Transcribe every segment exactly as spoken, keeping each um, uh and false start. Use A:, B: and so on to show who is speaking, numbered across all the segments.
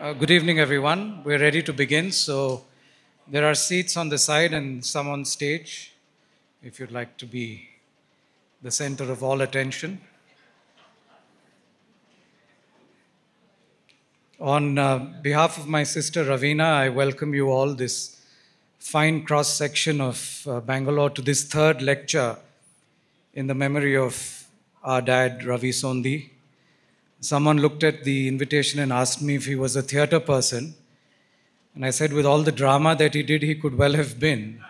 A: Uh, good evening, everyone. We're ready to begin. So there are seats on the side and some on stage if you'd like to be the center of all attention. On uh, behalf of my sister Ravina, I welcome you all, this fine cross section of uh, Bangalore, to this third lecture in the memory of our dad, Ravi Sondhi. Someone looked at the invitation and asked me if he was a theatre person. And I said, with all the drama that he did, he could well have been.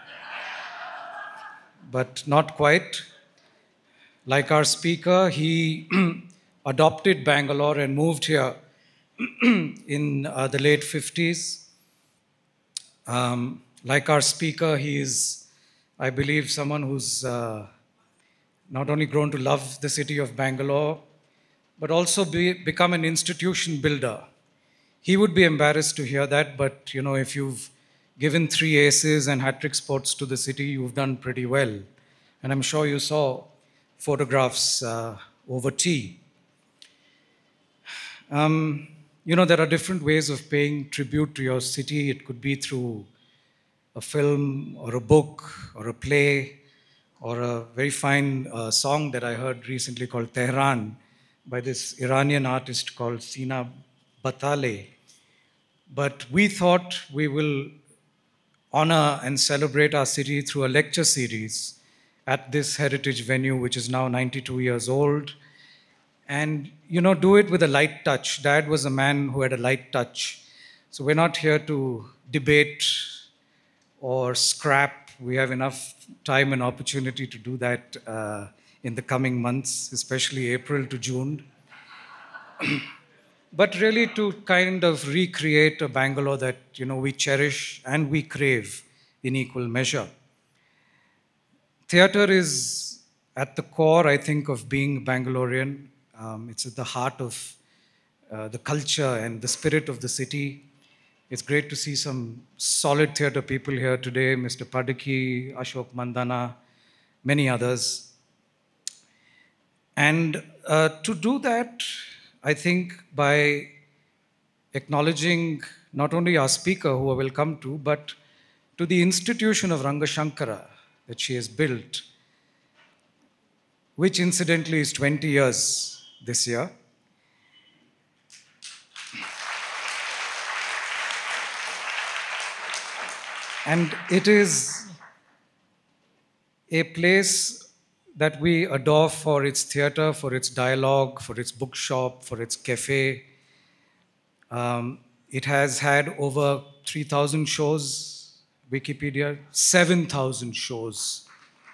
A: But not quite. Like our speaker, he adopted Bangalore and moved here in uh, the late fifties. Um, like our speaker, he is, I believe, someone who's uh, not only grown to love the city of Bangalore, but also be, become an institution builder. He would be embarrassed to hear that, but you know, if you've given three aces and hat-trick sports to the city, you've done pretty well. And I'm sure you saw photographs uh, over tea. Um, you know, there are different ways of paying tribute to your city. It could be through a film or a book or a play or a very fine uh, song that I heard recently called Tehran by this Iranian artist called Sina Batale. But we thought we will honor and celebrate our city through a lecture series at this heritage venue, which is now ninety-two years old. And, you know, do it with a light touch. Dad was a man who had a light touch. So we're not here to debate or scrap. We have enough time and opportunity to do that uh, in the coming months, especially April to June. But really to kind of recreate a Bangalore that, you know, we cherish and we crave in equal measure. Theatre is at the core, I think, of being Bangalorean. Um, it's at the heart of uh, the culture and the spirit of the city. It's great to see some solid theatre people here today, Mister Padaki, Ashok Mandana, many others. And uh, to do that, I think by acknowledging not only our speaker, who I will come to, but to the institution of Rangashankara that she has built, which incidentally is twenty years this year. And it is a place that we adore for its theatre, for its dialogue, for its bookshop, for its cafe. Um, it has had over three thousand shows, Wikipedia, seven thousand shows.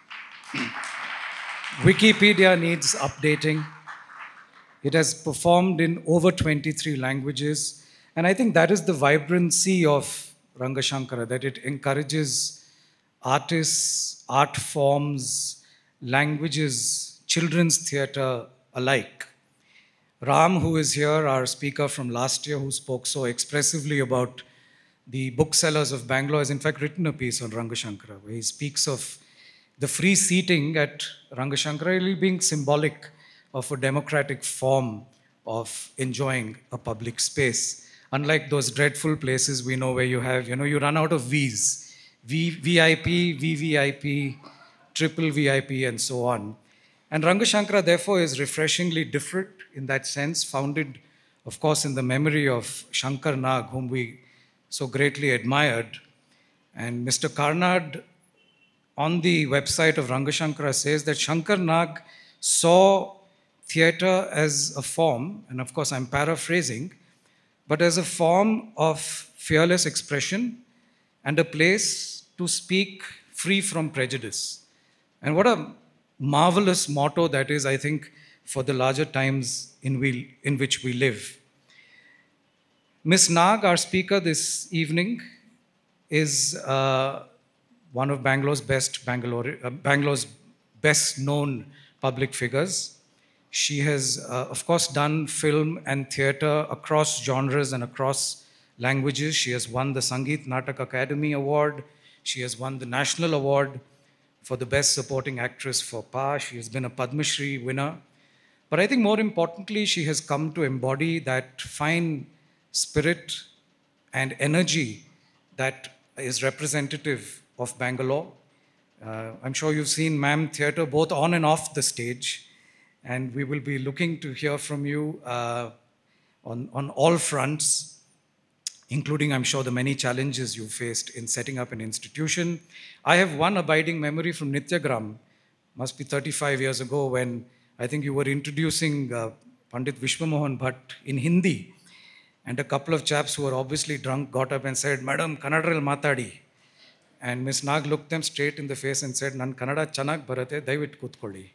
A: Wikipedia needs updating. It has performed in over twenty-three languages. And I think that is the vibrancy of Rangashankara, that it encourages artists, art forms, languages, children's theatre alike. Ram, who is here, our speaker from last year, who spoke so expressively about the booksellers of Bangalore, has in fact written a piece on Rangashankara, where he speaks of the free seating at Rangashankara really being symbolic of a democratic form of enjoying a public space. Unlike those dreadful places we know where you have, you know, you run out of V's. V, VIP, V V I P, triple V I P, and so on. And Rangashankara, therefore, is refreshingly different in that sense, founded, of course, in the memory of Shankar Nag, whom we so greatly admired. And Mister Karnad, on the website of Rangashankara, says that Shankar Nag saw theatre as a form, and of course I'm paraphrasing, but as a form of fearless expression and a place to speak free from prejudice. And what a marvelous motto that is, I think, for the larger times in, we, in which we live. Miss Nag, our speaker this evening, is uh, one of Bangalore's best Bangalore, uh, Bangalore's best known public figures. She has, uh, of course, done film and theatre across genres and across languages. She has won the Sangeet Natak Academy Award. She has won the National Award for the Best Supporting Actress for Pa. She has been a Padma Shri winner. But I think more importantly, she has come to embody that fine spirit and energy that is representative of Bangalore. Uh, I'm sure you've seen ma'am theatre both on and off the stage, and we will be looking to hear from you uh, on, on all fronts, including, I'm sure, the many challenges you faced in setting up an institution. I have one abiding memory from Nityagram, must be thirty-five years ago, when I think you were introducing uh, Pandit Vishwamohan Bhatt in Hindi, and a couple of chaps who were obviously drunk got up and said, "Madam, Kannadal matadi." And Miss Nag looked them straight in the face and said, "Nan Kannada chanag barate, dayaviಟ್ಟು ಕೂತ್ಕೊಳ್ಳಿ."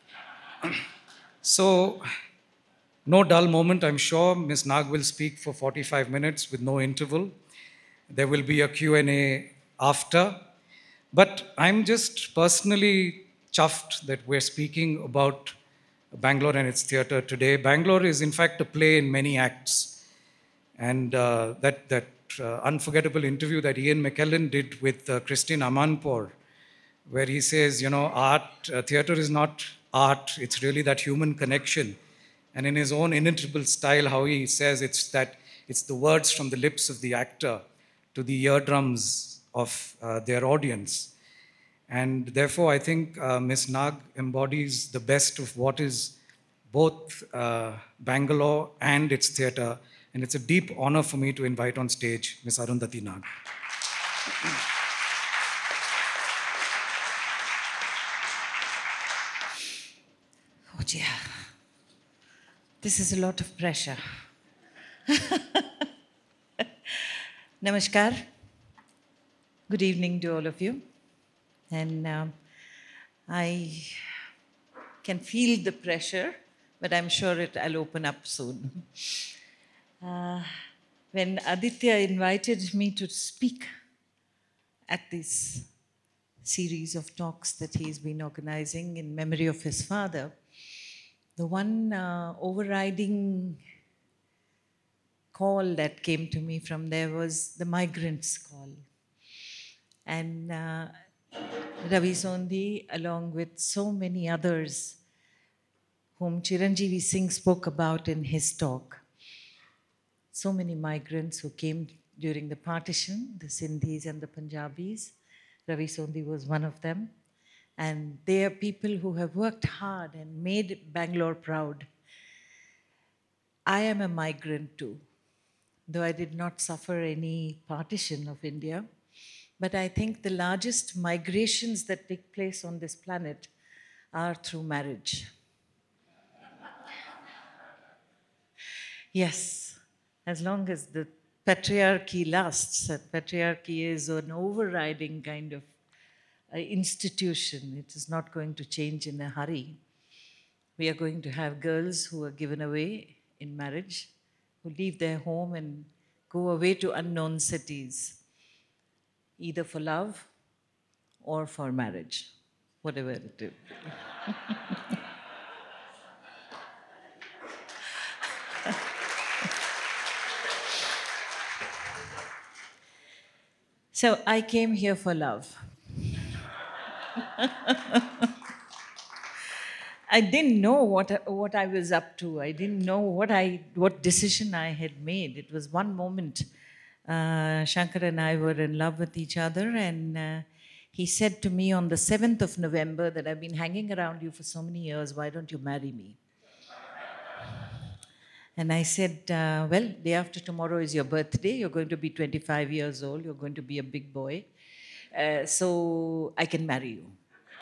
A: So, no dull moment, I'm sure. Miss Nag will speak for forty-five minutes with no interval. There will be a Q and A after. But I'm just personally chuffed that we're speaking about Bangalore and its theatre today. Bangalore is, in fact, a play in many acts. And uh, that, that uh, unforgettable interview that Ian McKellen did with uh, Christine Amanpour, where he says, you know, art, uh, theatre is not art, it's really that human connection. And in his own inimitable style, how he says it's that it's the words from the lips of the actor to the eardrums of uh, their audience. And therefore, I think uh, Miss Nag embodies the best of what is both uh, Bangalore and its theatre. And it's a deep honor for me to invite on stage Miss Arundhati Nag.
B: Oh dear, this is a lot of pressure. Namaskar. Good evening to all of you. And um, I can feel the pressure, but I'm sure it, I'll open up soon. Uh, when Aditya invited me to speak at this series of talks that he's been organizing in memory of his father, the one uh, overriding call that came to me from there was the migrants' call. And uh, Ravi Sondhi, along with so many others whom Chiranjeevi Singh spoke about in his talk, so many migrants who came during the partition, the Sindhis and the Punjabis. Ravi Sondhi was one of them. And they are people who have worked hard and made Bangalore proud. I am a migrant too, though I did not suffer any partition of India. But I think the largest migrations that take place on this planet are through marriage. Yes, as long as the patriarchy lasts, and patriarchy is an overriding kind of uh, institution. It is not going to change in a hurry. We are going to have girls who are given away in marriage, who leave their home and go away to unknown cities, either for love or for marriage, whatever it is. So I came here for love. I didn't know what, what I was up to. I didn't know what, I, what decision I had made. It was one moment. Uh, Shankar and I were in love with each other, and uh, he said to me on the seventh of November that I've been hanging around you for so many years, why don't you marry me? And I said, uh, well, day after tomorrow is your birthday. You're going to be twenty-five years old. You're going to be a big boy. Uh, so I can marry you.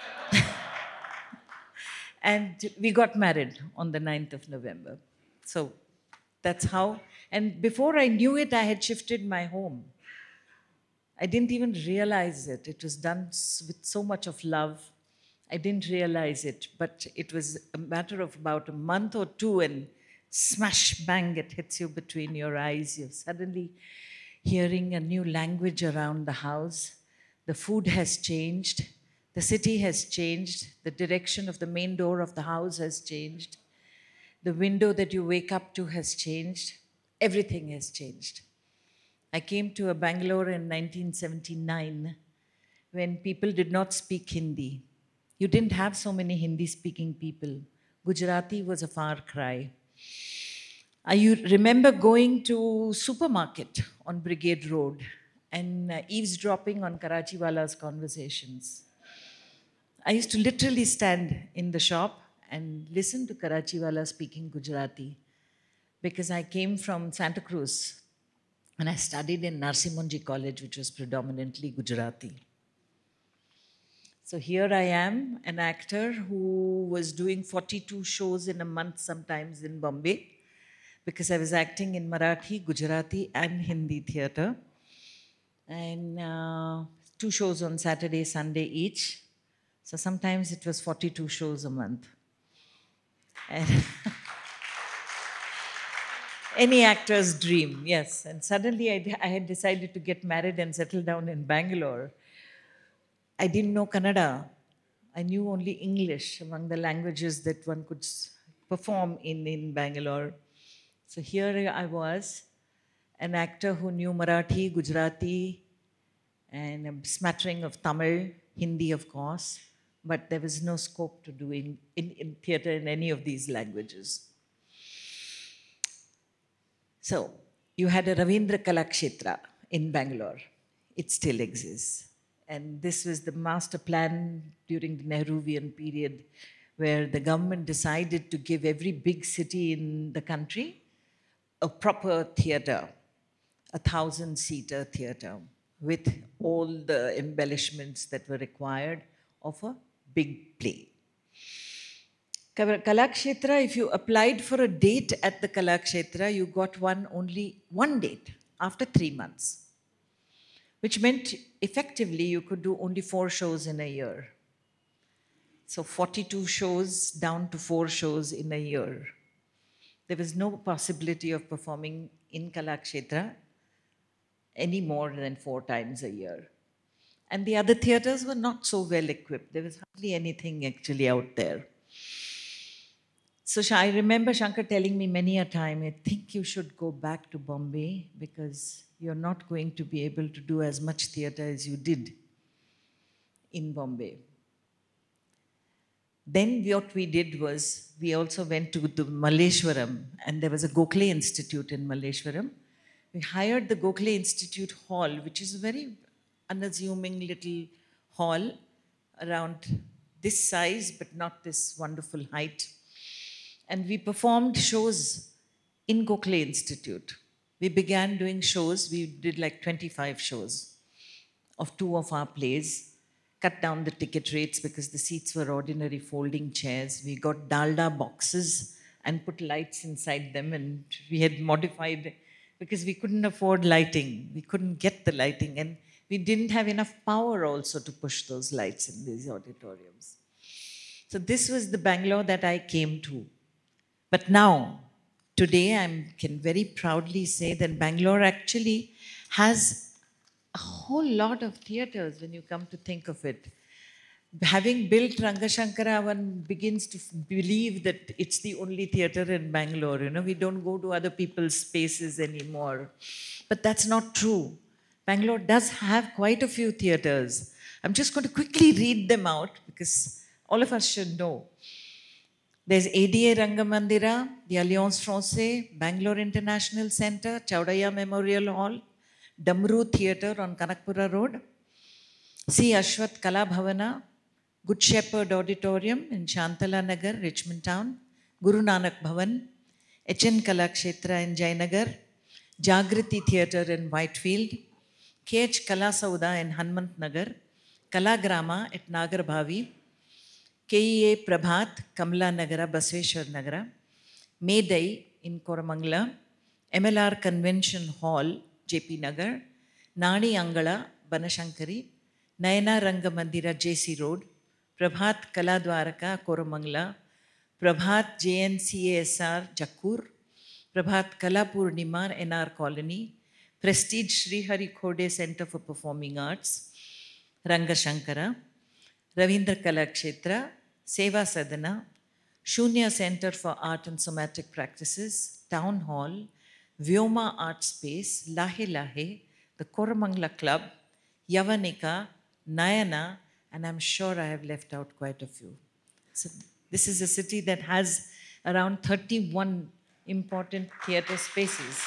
B: And we got married on the ninth of November. So that's how. And before I knew it, I had shifted my home. I didn't even realize it. It was done with so much of love. I didn't realize it, but it was a matter of about a month or two, and smash, bang, it hits you between your eyes. You're suddenly hearing a new language around the house. The food has changed. The city has changed. The direction of the main door of the house has changed. The window that you wake up to has changed. Everything has changed. I came to a Bangalore in nineteen seventy-nine when people did not speak Hindi. You didn't have so many Hindi-speaking people. Gujarati was a far cry. I u- remember going to supermarket on Brigade Road and uh, eavesdropping on Karachiwala's conversations. I used to literally stand in the shop and listen to Karachiwala speaking Gujarati because I came from Santa Cruz and I studied in Narsimonji College, which was predominantly Gujarati. So here I am, an actor who was doing forty-two shows in a month sometimes in Bombay because I was acting in Marathi, Gujarati, and Hindi theatre. And uh, two shows on Saturday, Sunday each. So sometimes it was forty-two shows a month. And any actor's dream, yes. And suddenly I, I had decided to get married and settle down in Bangalore. I didn't know Kannada. I knew only English among the languages that one could perform in, in Bangalore. So here I was, an actor who knew Marathi, Gujarati, and a smattering of Tamil, Hindi, of course, but there was no scope to doing in, in theatre in any of these languages. So you had a Ravindra Kalakshetra in Bangalore. It still exists. And this was the master plan during the Nehruvian period where the government decided to give every big city in the country a proper theatre, a thousand-seater theatre with all the embellishments that were required of a big play. Kalakshetra, if you applied for a date at the Kalakshetra, you got one only one date after three months, which meant effectively you could do only four shows in a year. So forty-two shows down to four shows in a year. There was no possibility of performing in Kalakshetra any more than four times a year. And the other theatres were not so well equipped. There was hardly anything actually out there. So I remember Shankar telling me many a time, I think you should go back to Bombay because you're not going to be able to do as much theatre as you did in Bombay. Then what we did was, we also went to the Malleshwaram, and there was a Gokhale Institute in Malleshwaram. We hired the Gokhale Institute Hall, which is a very unassuming little hall around this size, but not this wonderful height. And we performed shows in Gokhale Institute. We began doing shows. We did like twenty-five shows of two of our plays, cut down the ticket rates because the seats were ordinary folding chairs. We got dalda boxes and put lights inside them, and we had modified because we couldn't afford lighting. We couldn't get the lighting, and we didn't have enough power also to push those lights in these auditoriums. So this was the Bangalore that I came to. But now, today, I can very proudly say that Bangalore actually has a whole lot of theatres when you come to think of it. Having built Rangashankara, one begins to believe that it's the only theatre in Bangalore. You know, we don't go to other people's spaces anymore. But that's not true. Bangalore does have quite a few theatres. I'm just going to quickly read them out because all of us should know. There's A D A Rangamandira, the Alliance Francaise, Bangalore International Centre, Chaudhaya Memorial Hall, Damru Theatre on Kanakpura Road, C. Ashwath Kala Bhavana, Good Shepherd Auditorium in Shantala Nagar, Richmond Town, Guru Nanak Bhavan, H N Kalakshetra in Jayanagar, Jagriti Theatre in Whitefield, K H Kalasauda in Hanmant Nagar, Kalagrama at Nagar Bhavi, K E A Prabhat, Kamla Nagara, Basveshwar Nagara, Mayday in Koramangala, M L R Convention Hall, J P Nagar, Nani Angala, Banashankari, Nayana Rangamandira, J C Road, Prabhat Kaladwaraka, Koramangala, Prabhat J N C A S R, Jakkur, Prabhat Kalapurnima, N R Colony, Prestige Sri Hari Khode Center for Performing Arts, Rangashankara, Ravindra Kalakshetra, Seva Sadhana, Shunya Center for Art and Somatic Practices, Town Hall, Vyoma Art Space, Lahe Lahe, the Koramangala Club, Yavanika, Nayana, and I'm sure I have left out quite a few. So this is a city that has around thirty-one important theatre spaces.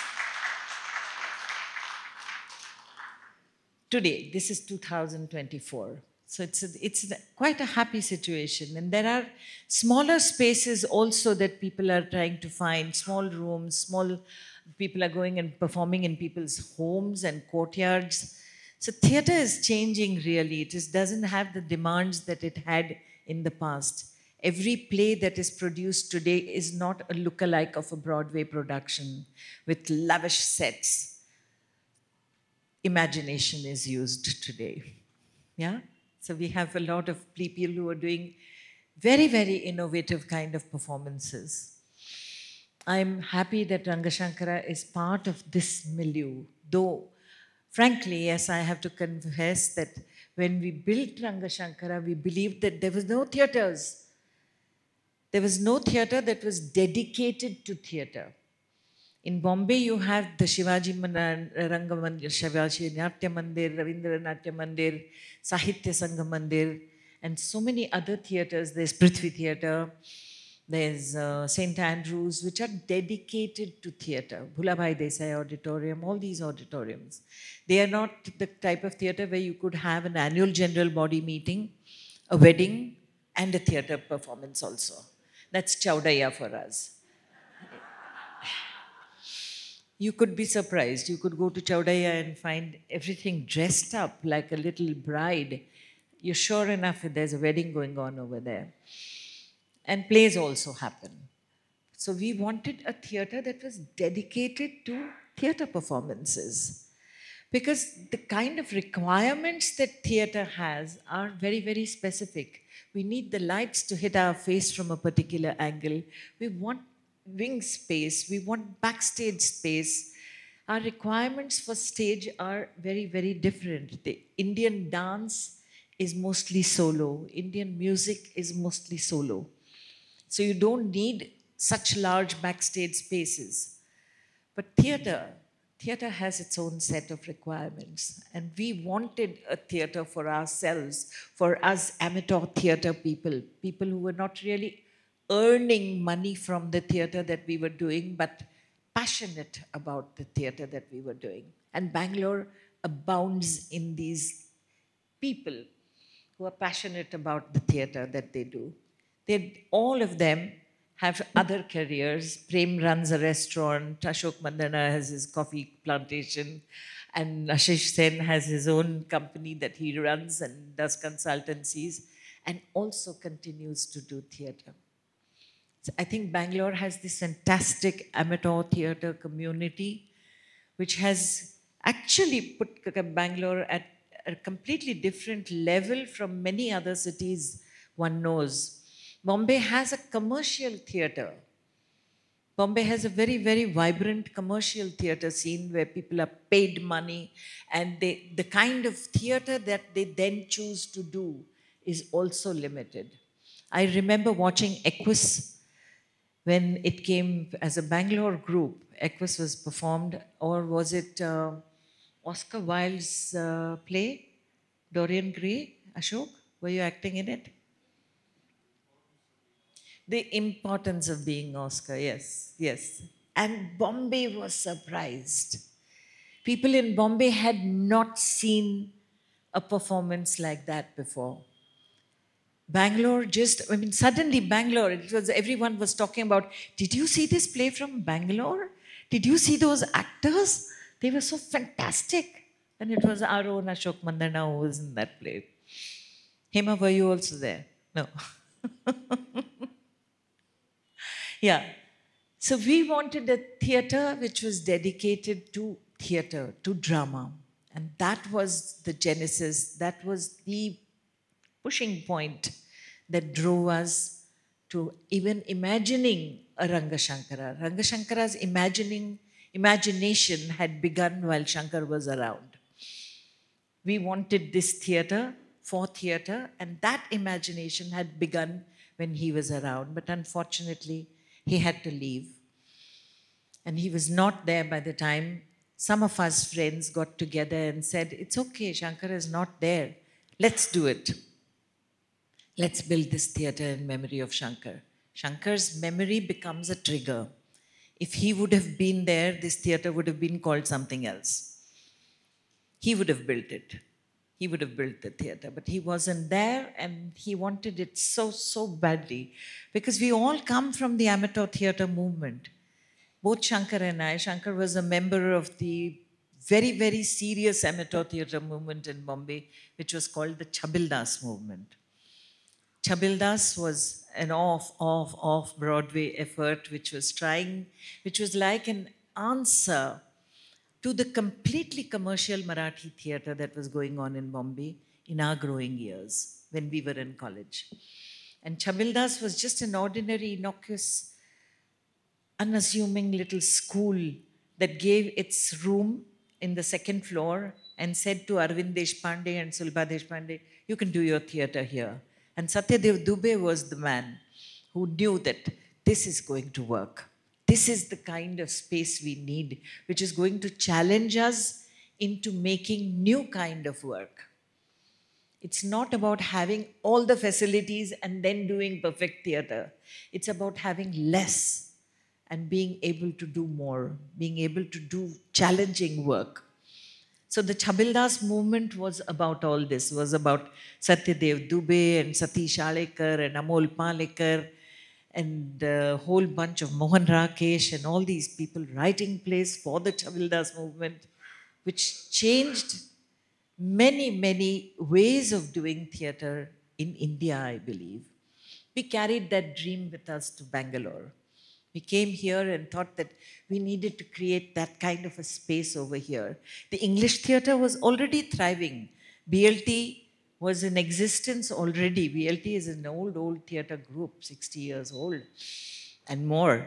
B: Today, this is two thousand twenty-four. So it's, a, it's a, quite a happy situation. And there are smaller spaces also that people are trying to find, small rooms, small, people are going and performing in people's homes and courtyards. So theatre is changing really. It just doesn't have the demands that it had in the past. Every play that is produced today is not a lookalike of a Broadway production with lavish sets. Imagination is used today. Yeah? So we have a lot of people who are doing very, very innovative kind of performances. I'm happy that Rangashankara is part of this milieu, though, frankly, yes, I have to confess that when we built Rangashankara, we believed that there was no theatres. There was no theatre that was dedicated to theatre. In Bombay, you have the Shivaji Rangamandir, Shivaji Natya Mandir, Ravindra Natya Mandir, Sahitya Sangha Mandir, and so many other theatres. There's Prithvi Theatre, there's uh, Saint Andrews, which are dedicated to theatre. Bhulabhai Desai Auditorium, all these auditoriums. They are not the type of theatre where you could have an annual general body meeting, a wedding, and a theatre performance also. That's Chaudaya for us. You could be surprised. You could go to Chaudaya and find everything dressed up like a little bride. You're sure enough that there's a wedding going on over there. And plays also happen. So we wanted a theatre that was dedicated to theatre performances. Because the kind of requirements that theatre has are very, very specific. We need the lights to hit our face from a particular angle. We want wing space, we want backstage space. Our requirements for stage are very, very different. The Indian dance is mostly solo. Indian music is mostly solo. So you don't need such large backstage spaces. But theatre, theatre has its own set of requirements. And we wanted a theatre for ourselves, for us amateur theatre people, people who were not really earning money from the theatre that we were doing, but passionate about the theatre that we were doing. And Bangalore abounds in these people who are passionate about the theatre that they do. They, all of them have other careers. Prem runs a restaurant, Ashok Mandana has his coffee plantation, and Ashish Sen has his own company that he runs and does consultancies, and also continues to do theatre. So I think Bangalore has this fantastic amateur theatre community, which has actually put Bangalore at a completely different level from many other cities one knows. Bombay has a commercial theatre. Bombay has a very, very vibrant commercial theatre scene where people are paid money, and they, the kind of theatre that they then choose to do is also limited. I remember watching Equus when it came as a Bangalore group. Equus was performed, or was it uh, Oscar Wilde's uh, play, Dorian Gray? Ashok, were you acting in it? The importance of being Oscar, yes, yes. And Bombay was surprised. People in Bombay had not seen a performance like that before. Bangalore just, I mean, suddenly Bangalore, it was, everyone was talking about, did you see this play from Bangalore? Did you see those actors? They were so fantastic. And it was our own Ashok Mandana who was in that play. Hema, were you also there? No. Yeah. So we wanted a theatre which was dedicated to theatre, to drama. And that was the genesis, that was the pushing point that drove us to even imagining a Rangashankara. Rangashankara's imagining, imagination had begun while Shankar was around. We wanted this theatre for theatre, and that imagination had begun when he was around. But unfortunately, he had to leave. And he was not there by the time some of us friends got together and said, it's okay, Shankar is not there. Let's do it. Let's build this theatre in memory of Shankar. Shankar's memory becomes a trigger. If he would have been there, this theatre would have been called something else. He would have built it. He would have built the theatre, but he wasn't there, and he wanted it so, so badly, because we all come from the amateur theatre movement. Both Shankar and I, Shankar was a member of the very, very serious amateur theatre movement in Bombay, which was called the Chabildas movement. Chabildas was an off, off, off Broadway effort, which was trying, which was like an answer to the completely commercial Marathi theatre that was going on in Bombay in our growing years when we were in college. And Chabildas was just an ordinary, innocuous, unassuming little school that gave its room in the second floor and said to Arvind Deshpande and Sulbha Deshpande, you can do your theatre here. And Satyadev Dubey was the man who knew that this is going to work. This is the kind of space we need, which is going to challenge us into making new kind of work. It's not about having all the facilities and then doing perfect theatre. It's about having less and being able to do more, being able to do challenging work. So the Chabildas movement was about all this, was about Satyadev Dubey and Satish Alekar and Amol Palekar and a whole bunch of Mohan Rakesh and all these people writing plays for the Chabildas movement, which changed many, many ways of doing theatre in India, I believe. We carried that dream with us to Bangalore. We came here and thought that we needed to create that kind of a space over here. The English theatre was already thriving. B L T was in existence already. B L T is an old, old theatre group, sixty years old and more.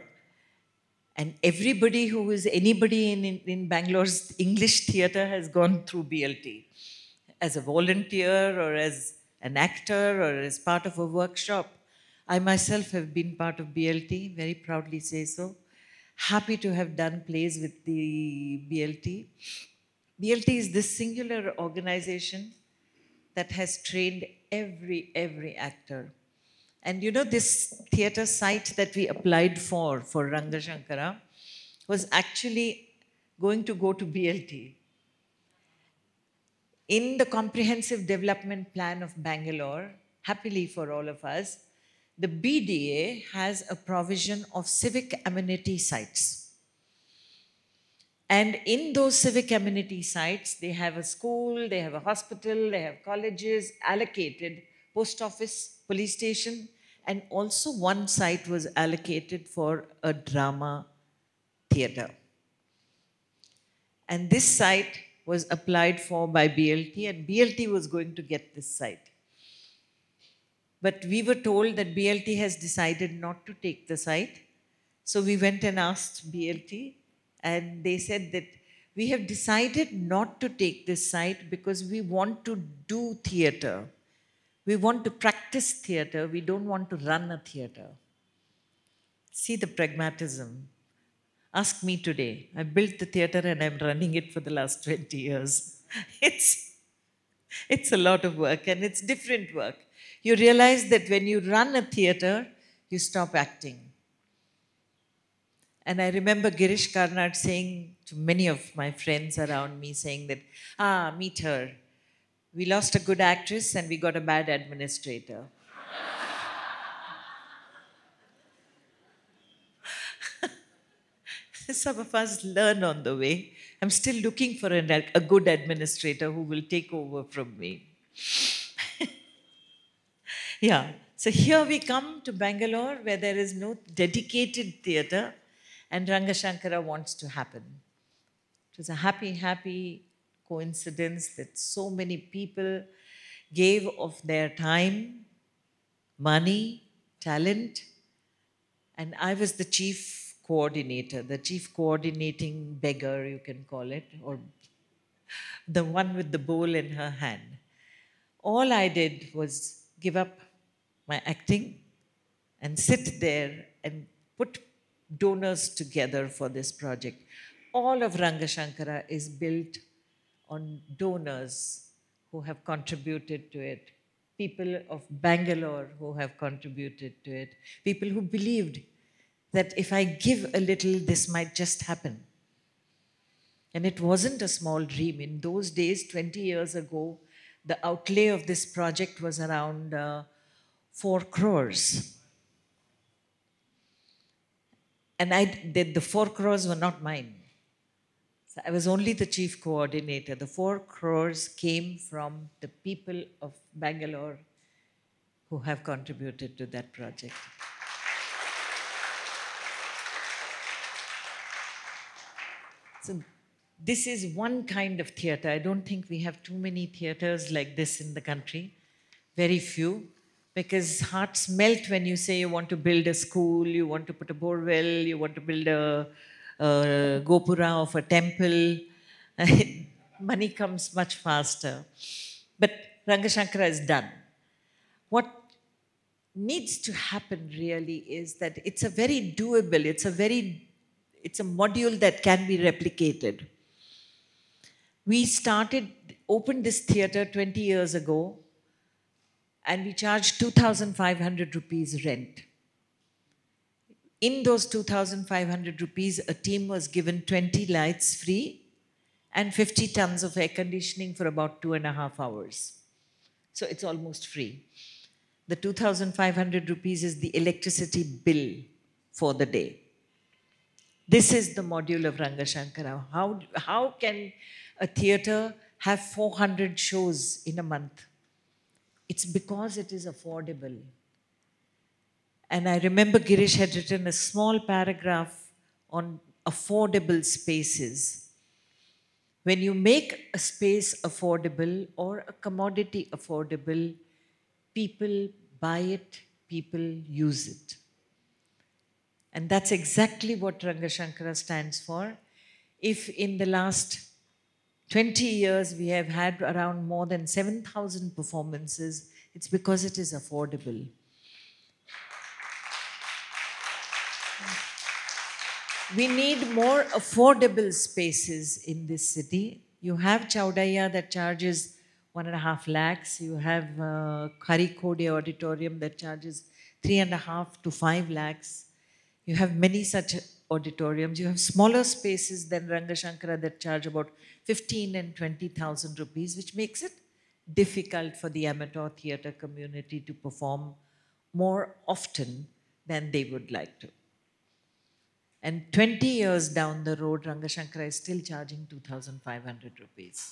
B: And everybody who is anybody in, in, in Bangalore's English theatre has gone through B L T as a volunteer or as an actor or as part of a workshop. I myself have been part of B L T, very proudly say so. Happy to have done plays with the B L T. B L T is this singular organization that has trained every, every actor. And you know, this theatre site that we applied for, for Ranga Shankara, was actually going to go to B L T. In the comprehensive development plan of Bangalore, happily for all of us, the B D A has a provision of civic amenity sites. And in those civic amenity sites, they have a school, they have a hospital, they have colleges allocated, post office, police station, and also one site was allocated for a drama theatre. And this site was applied for by B L T, and B L T was going to get this site. But we were told that B L T has decided not to take the site. So we went and asked B L T, and they said that we have decided not to take this site because we want to do theatre. We want to practice theatre. We don't want to run a theatre. See the pragmatism. Ask me today. I built the theatre and I'm running it for the last twenty years. It's, it's a lot of work, and it's different work. You realize that when you run a theatre, you stop acting. And I remember Girish Karnad saying to many of my friends around me, saying that, ah, meet her. We lost a good actress and we got a bad administrator. Some of us learn on the way. I'm still looking for an, a good administrator who will take over from me. Yeah, so here we come to Bangalore, where there is no dedicated theatre, and Ranga Shankara wants to happen. It was a happy, happy coincidence that so many people gave of their time, money, talent, and I was the chief coordinator, the chief coordinating beggar, you can call it, or the one with the bowl in her hand. All I did was give up my acting and sit there and put donors together for this project. All of Ranga Shankara is built on donors who have contributed to it, people of Bangalore who have contributed to it, people who believed that if I give a little, this might just happen. And it wasn't a small dream. In those days, twenty years ago, the outlay of this project was around uh, four crores. And I did, the four crores were not mine. So I was only the chief coordinator. The four crores came from the people of Bangalore who have contributed to that project. So this is one kind of theatre. I don't think we have too many theatres like this in the country. Very few. Because hearts melt when you say you want to build a school, you want to put a borewell, you want to build a, a gopura of a temple. Money comes much faster. But Rangashankara is done. What needs to happen really is that it's a very doable, it's a very, it's a module that can be replicated. We started, opened this theatre twenty years ago, and we charged two thousand five hundred rupees rent. In those two thousand five hundred rupees, a team was given twenty lights free and fifty tons of air conditioning for about two and a half hours. So it's almost free. The two thousand five hundred rupees is the electricity bill for the day. This is the module of Rangashankara. How, how can a theatre have four hundred shows in a month? It's because it is affordable. And I remember Girish had written a small paragraph on affordable spaces. When you make a space affordable or a commodity affordable, people buy it, people use it. And that's exactly what Rangashankara stands for. If in the last twenty years we have had around more than seven thousand performances, it's because it is affordable. We need more affordable spaces in this city. You have Chaudhaya that charges one and a half lakhs. You have uh, Karikode Auditorium that charges three and a half to five lakhs. You have many such auditoriums. You have smaller spaces than Rangashankara that charge about fifteen and twenty thousand rupees, which makes it difficult for the amateur theatre community to perform more often than they would like to. And twenty years down the road, Rangashankara is still charging two thousand five hundred rupees.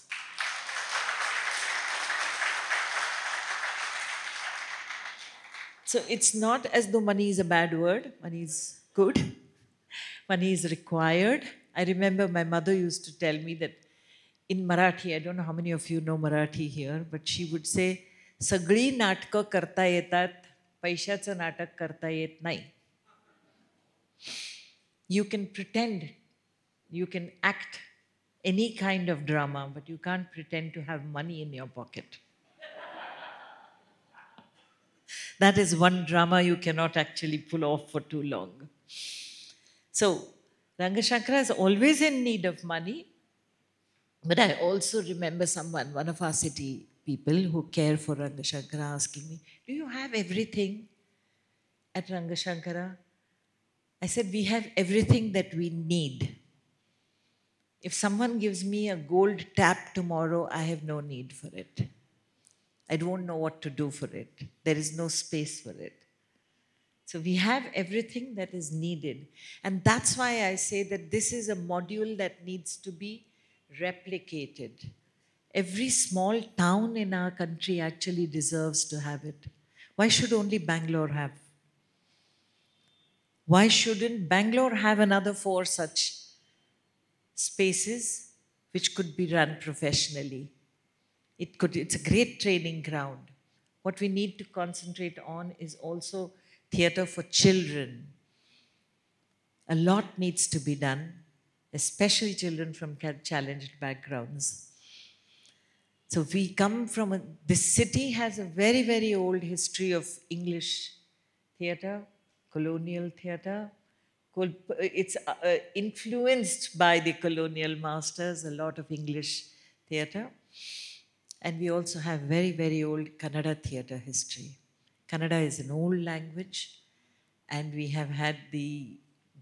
B: So it's not as though money is a bad word. Money is good. Money is required. I remember my mother used to tell me that in Marathi, I don't know how many of you know Marathi here, but she would say, "Sagli naटकं करता येतात, पैशाचं नाटक करता येत नाही." You can pretend, you can act any kind of drama, but you can't pretend to have money in your pocket. That is one drama you cannot actually pull off for too long. So, Rangashankara is always in need of money, but I also remember someone, one of our city people who care for Rangashankara, asking me, "Do you have everything at Rangashankara?" I said, "We have everything that we need. If someone gives me a gold tap tomorrow, I have no need for it. I don't know what to do for it. There is no space for it." So we have everything that is needed. And that's why I say that this is a module that needs to be replicated. Every small town in our country actually deserves to have it. Why should only Bangalore have? Why shouldn't Bangalore have another four such spaces which could be run professionally? It could, it's a great training ground. What we need to concentrate on is also theatre for children. A lot needs to be done, especially children from challenged backgrounds. So we come from, a, this city has a very, very old history of English theatre, colonial theatre. It's uh, influenced by the colonial masters, a lot of English theatre. And we also have very, very old Kannada theatre history. Kannada is an old language, and we have had the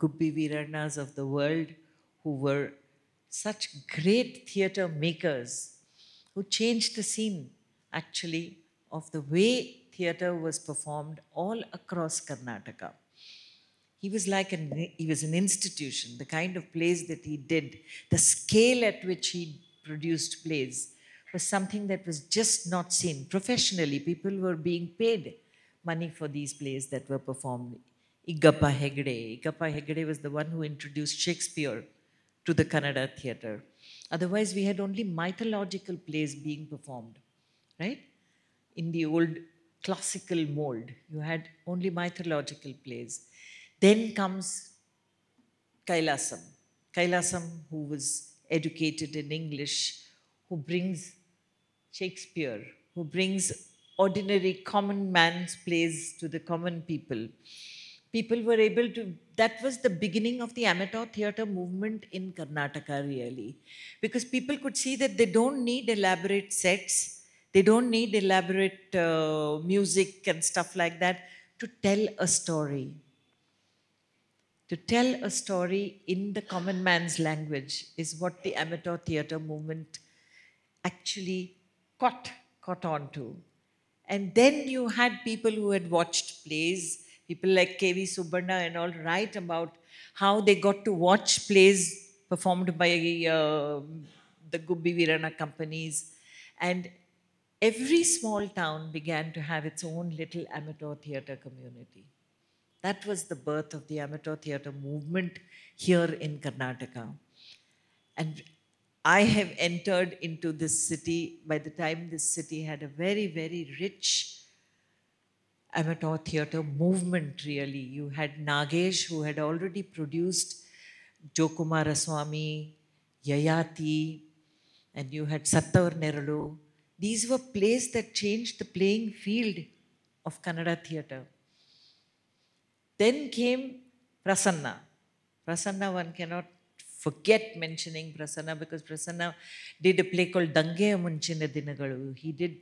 B: Gubbi Veeranas of the world who were such great theatre makers, who changed the scene actually of the way theatre was performed all across Karnataka. He was like an, he was an institution, the kind of plays that he did, the scale at which he produced plays was something that was just not seen. Professionally, people were being paid money for these plays that were performed. Igappa Hegde. Igappa Hegde was the one who introduced Shakespeare to the Kannada theatre. Otherwise, we had only mythological plays being performed, right? In the old classical mold, you had only mythological plays. Then comes Kailasam. Kailasam, who was educated in English, who brings Shakespeare, who brings ordinary common man's plays to the common people. People were able to, that was the beginning of the amateur theatre movement in Karnataka, really. Because people could see that they don't need elaborate sets, they don't need elaborate uh, music and stuff like that to tell a story. To tell a story in the common man's language is what the amateur theatre movement actually caught, caught on to. And then you had people who had watched plays, people like K V Subbanna and all write about how they got to watch plays performed by uh, the Gubbi Veerana companies. And every small town began to have its own little amateur theatre community. That was the birth of the amateur theatre movement here in Karnataka. And I have entered into this city by the time this city had a very, very rich amateur theatre movement, really. You had Nagesh, who had already produced Jokumaraswamy, Yayati, and you had Sattavar Neralu. These were plays that changed the playing field of Kannada theatre. Then came Prasanna. Prasanna, one cannot forget mentioning Prasanna because Prasanna did a play called Dangeya Munchina Dinagalu. He did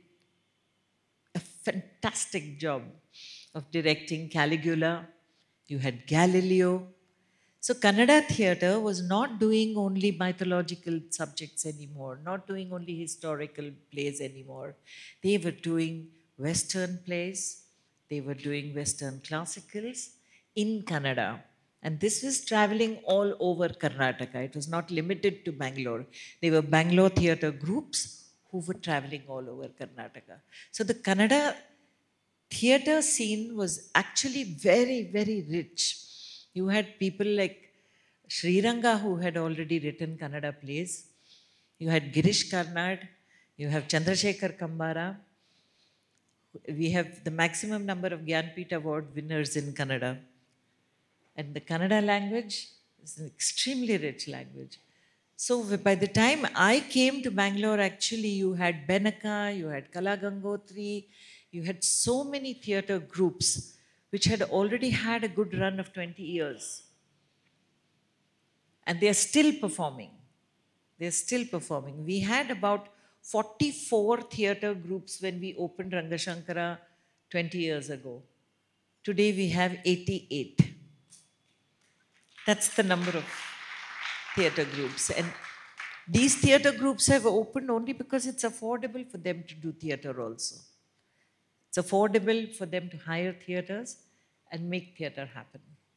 B: a fantastic job of directing Caligula. You had Galileo. So Kannada theatre was not doing only mythological subjects anymore, not doing only historical plays anymore. They were doing Western plays, they were doing Western classicals in Kannada. And this was traveling all over Karnataka. It was not limited to Bangalore. They were Bangalore theatre groups who were traveling all over Karnataka. So the Kannada theatre scene was actually very, very rich. You had people like Sriranga who had already written Kannada plays. You had Girish Karnad. You have Chandrasekhar Kambara. We have the maximum number of Gyanpith Award winners in Kannada. And the Kannada language is an extremely rich language. So by the time I came to Bangalore, actually you had Benaka, you had Kala Gangotri, you had so many theatre groups which had already had a good run of twenty years. And they are still performing. They are still performing. We had about forty-four theatre groups when we opened Rangashankara twenty years ago. Today we have eighty-eight. That's the number of theatre groups. And these theatre groups have opened only because it's affordable for them to do theatre also. It's affordable for them to hire theatres and make theatre happen.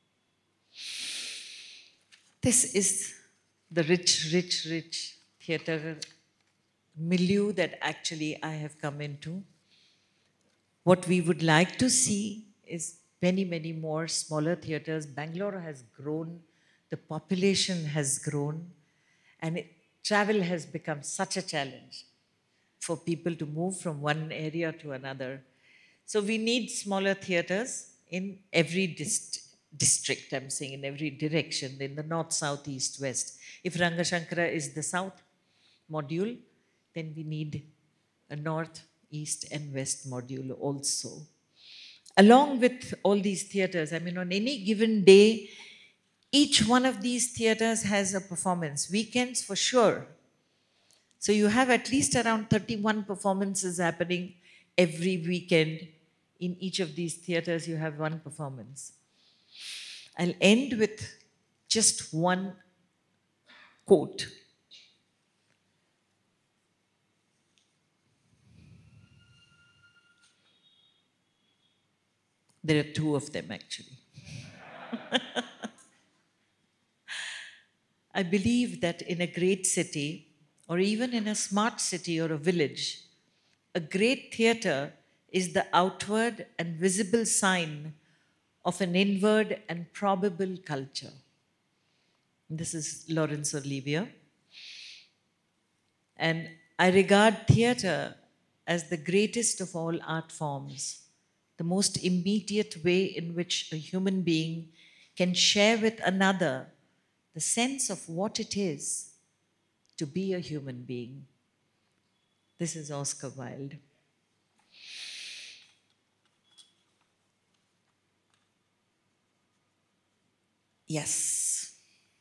B: This is the rich, rich, rich theatre milieu that actually I have come into. What we would like to see is many, many more smaller theatres. Bangalore has grown, the population has grown, and it, travel has become such a challenge for people to move from one area to another. So we need smaller theatres in every dist district, I'm saying, in every direction, in the north, south, east, west. If Rangashankara is the south module, then we need a north, east, and west module also. Along with all these theatres, I mean, on any given day, each one of these theatres has a performance. Weekends, for sure. So you have at least around thirty-one performances happening every weekend. In each of these theatres, you have one performance. I'll end with just one quote. There are two of them actually. I believe that in a great city, or even in a smart city or a village, a great theatre is the outward and visible sign of an inward and probable culture. This is Laurence Olivier. And I regard theatre as the greatest of all art forms, the most immediate way in which a human being can share with another the sense of what it is to be a human being. This is Oscar Wilde. Yes.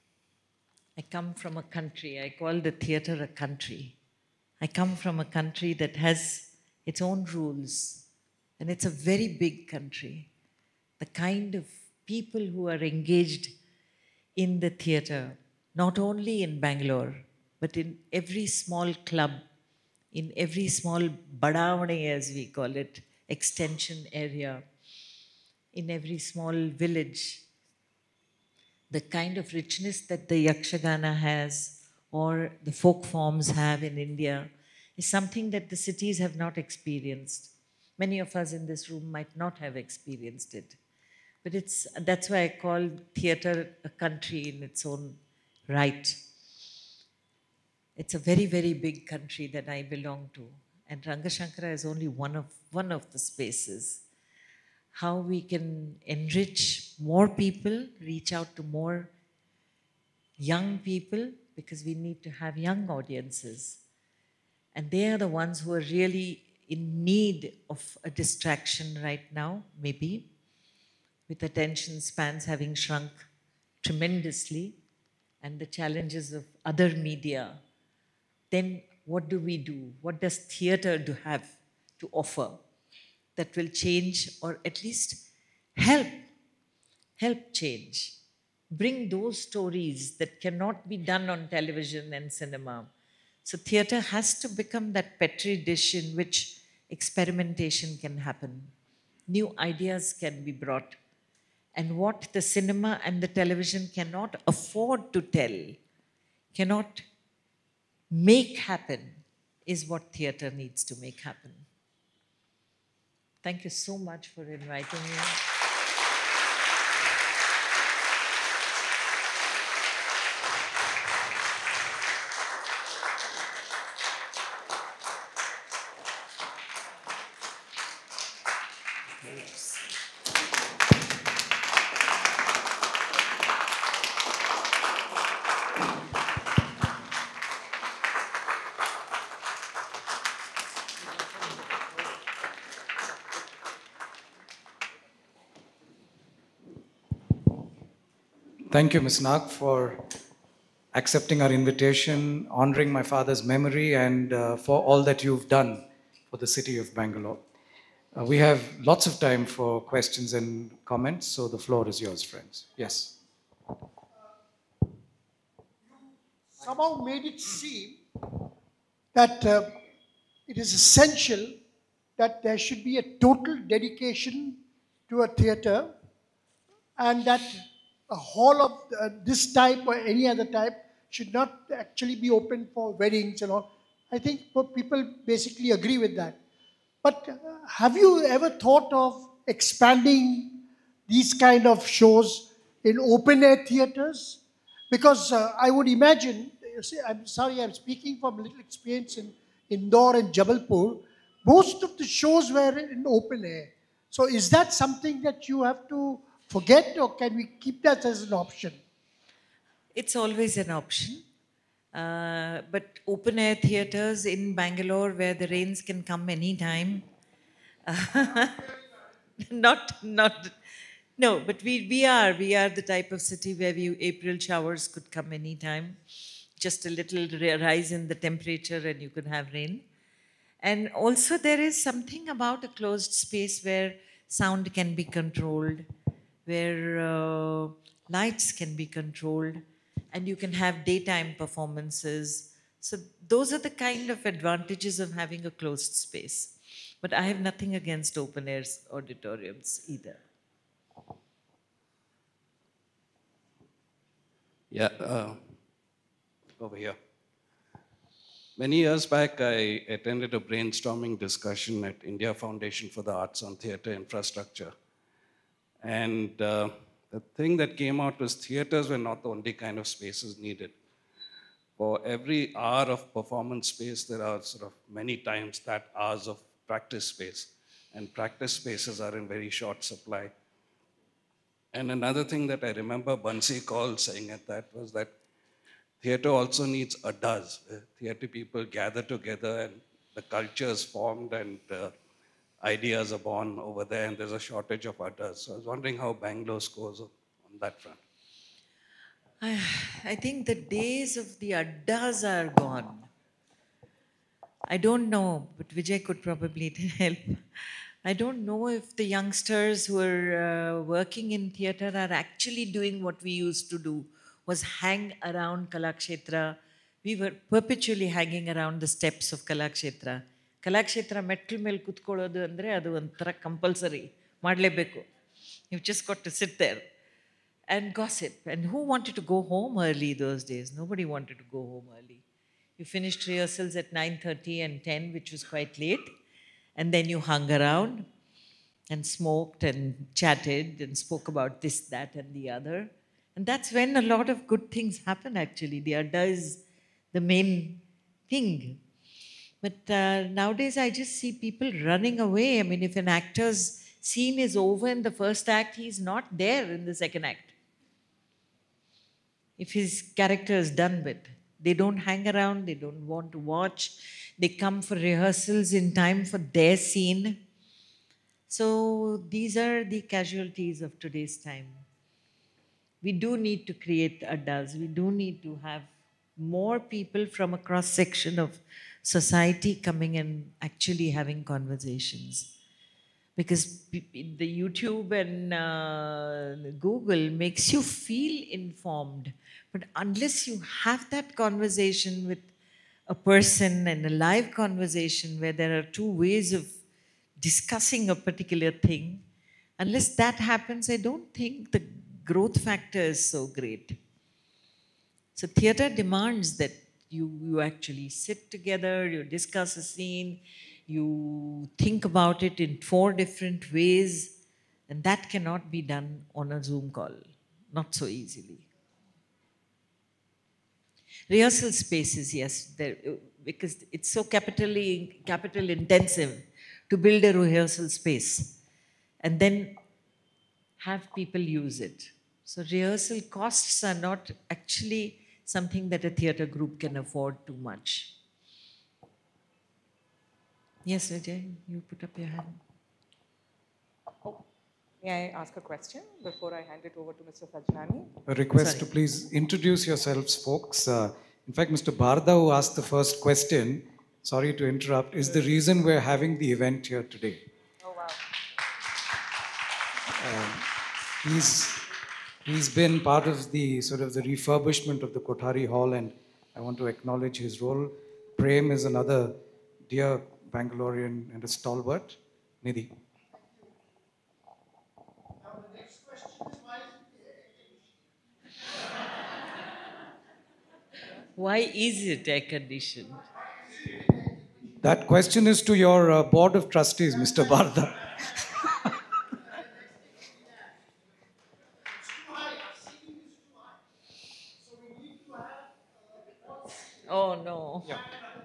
B: I come from a country, I call the theatre a country. I come from a country that has its own rules, and it's a very big country. The kind of people who are engaged in the theatre, not only in Bangalore, but in every small club, in every small badavane, as we call it, extension area, in every small village, the kind of richness that the Yakshagana has or the folk forms have in India is something that the cities have not experienced. Many of us in this room might not have experienced it. But it's, that's why I call theatre a country in its own right. It's a very, very big country that I belong to. And Rangashankara is only one of, one of the spaces. How we can enrich more people, reach out to more young people, because we need to have young audiences. And they are the ones who are really in need of a distraction right now, maybe, with attention spans having shrunk tremendously and the challenges of other media. Then what do we do? What does theatre do have to offer that will change, or at least help, help change? Bring those stories that cannot be done on television and cinema. So theatre has to become that petri dish in which experimentation can happen. New ideas can be brought. And what the cinema and the television cannot afford to tell, cannot make happen, is what theatre needs to make happen. Thank you so much for inviting me.
A: Thank you, Miz Nag, for accepting our invitation, honoring my father's memory, and uh, for all that you've done for the city of Bangalore. Uh, we have lots of time for questions and comments, so the floor is yours, friends. Yes.
C: Somehow made it seem that uh, it is essential that there should be a total dedication to a theatre, and that a hall of uh, this type or any other type should not actually be open for weddings and all. I think people basically agree with that. But uh, have you ever thought of expanding these kind of shows in open air theatres? Because uh, I would imagine, you see, I'm sorry, I'm speaking from little experience in Indore and Jabalpur. Most of the shows were in open air. So is that something that you have to forget, or can we keep that as an option?
B: It's always an option. Uh, but open air theatres in Bangalore, where the rains can come anytime, uh, not, not, no, but we, we are, we are the type of city where we, April showers could come anytime. Just a little rise in the temperature and you could have rain. And also there is something about a closed space where sound can be controlled, where uh, Lights can be controlled, and you can have daytime performances. So, those are the kind of advantages of having a closed space. But I have nothing against open air auditoriums either.
D: Yeah, uh, over here. Many years back, I attended a brainstorming discussion at India Foundation for the Arts on Theatre Infrastructure. And uh, the thing that came out was theatres were not the only kind of spaces needed. For every hour of performance space, there are sort of many times that hours of practice space. And practice spaces are in very short supply. And another thing that I remember Bansi Kaul saying at that was that theatre also needs a does. Theatre people gather together and the culture is formed and uh, ideas are born over there, and there's a shortage of others. So I was wondering how Bangalore scores on that front.
B: I, I think the days of the addas are gone. I don't know, but Vijay could probably help. I don't know if the youngsters who are uh, working in theatre are actually doing what we used to do, was hang around Kalakshetra. We were perpetually hanging around the steps of Kalakshetra. Kalakshetra ಮೆಟ್ಲ ಮೇಲೆ ಕುತ್ಕೊಳ್ಳೋದು ಅಂದರೆ ಅದು ಒಂಥರ compulsory ಮಾಡಲೇಬೇಕು. You've just got to sit there and gossip. And who wanted to go home early those days? Nobody wanted to go home early. You finished rehearsals at nine thirty and ten, which was quite late. And then you hung around and smoked and chatted and spoke about this, that, and the other. And that's when a lot of good things happen, actually. The adda is the main thing. But uh, nowadays, I just see people running away. I mean, if an actor's scene is over in the first act, he's not there in the second act. If his character is done with, they don't hang around, they don't want to watch, they come for rehearsals in time for their scene. So these are the casualties of today's time. We do need to create addas, we do need to have more people from a cross section of society coming and actually having conversations. Because the YouTube and uh, Google makes you feel informed. But unless you have that conversation with a person and a live conversation where there are two ways of discussing a particular thing, unless that happens, I don't think the growth factor is so great. So theatre demands that you, you actually sit together, you discuss a scene, you think about it in four different ways, and that cannot be done on a Zoom call, not so easily. Rehearsal spaces, yes, because it's so capitally capital intensive to build a rehearsal space and then have people use it. So rehearsal costs are not actually something that a theatre group can afford too much. Yes, Vijay, you put up your hand.
E: Oh, may I ask a question before I hand it over to Mister Sajnani?
A: A request
B: Sorry.
A: to please introduce yourselves, folks. Uh, in fact, Mister Bharda, who asked the first question, sorry to interrupt, is the reason we're having the event here today.
E: Oh, wow.
A: Um, he's, he's been part of the sort of the refurbishment of the Kothari Hall, and I want to acknowledge his role. Prem is another dear Bangalorean and a stalwart. Nidhi.
C: Now the next question is why is it the air conditioning?
B: Why is it air conditioned?
A: That question is to your uh, board of trustees, Mister Bharda.
B: Oh no.
A: Yeah.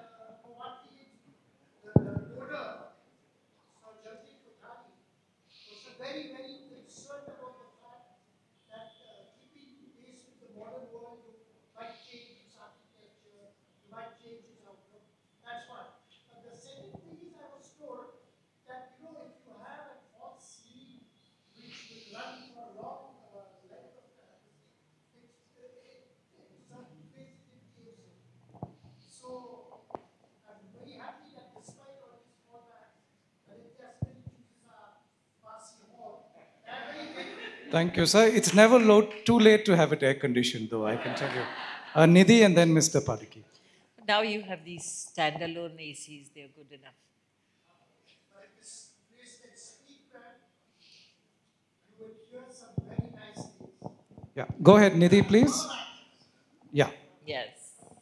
C: Very, very concerned about the fact that uh, keeping pace with the modern world, you might change its architecture, you might change its outlook. That's one. But the second thing is, I was told that, you know, if you have at
A: Thank you, sir. It's never low, too late to have it air conditioned, though, I can tell you. Uh, Nidhi and then Mister Padiki.
B: Now you have these standalone A Cs, they're good enough.
A: Yeah. Go ahead, Nidhi, please. Yeah.
B: Yes.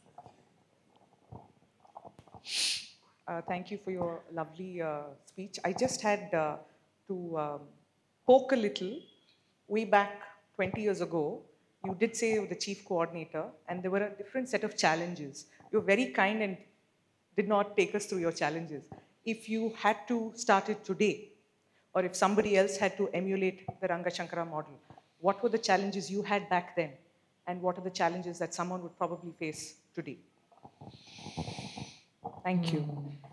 E: Uh, thank you for your lovely uh, speech. I just had uh, to um, poke a little. Way back twenty years ago, you did say you were the chief coordinator, and there were a different set of challenges. You were very kind and did not take us through your challenges. If you had to start it today, or if somebody else had to emulate the Ranga Shankara model, what were the challenges you had back then, and what are the challenges that someone would probably face today? Thank you.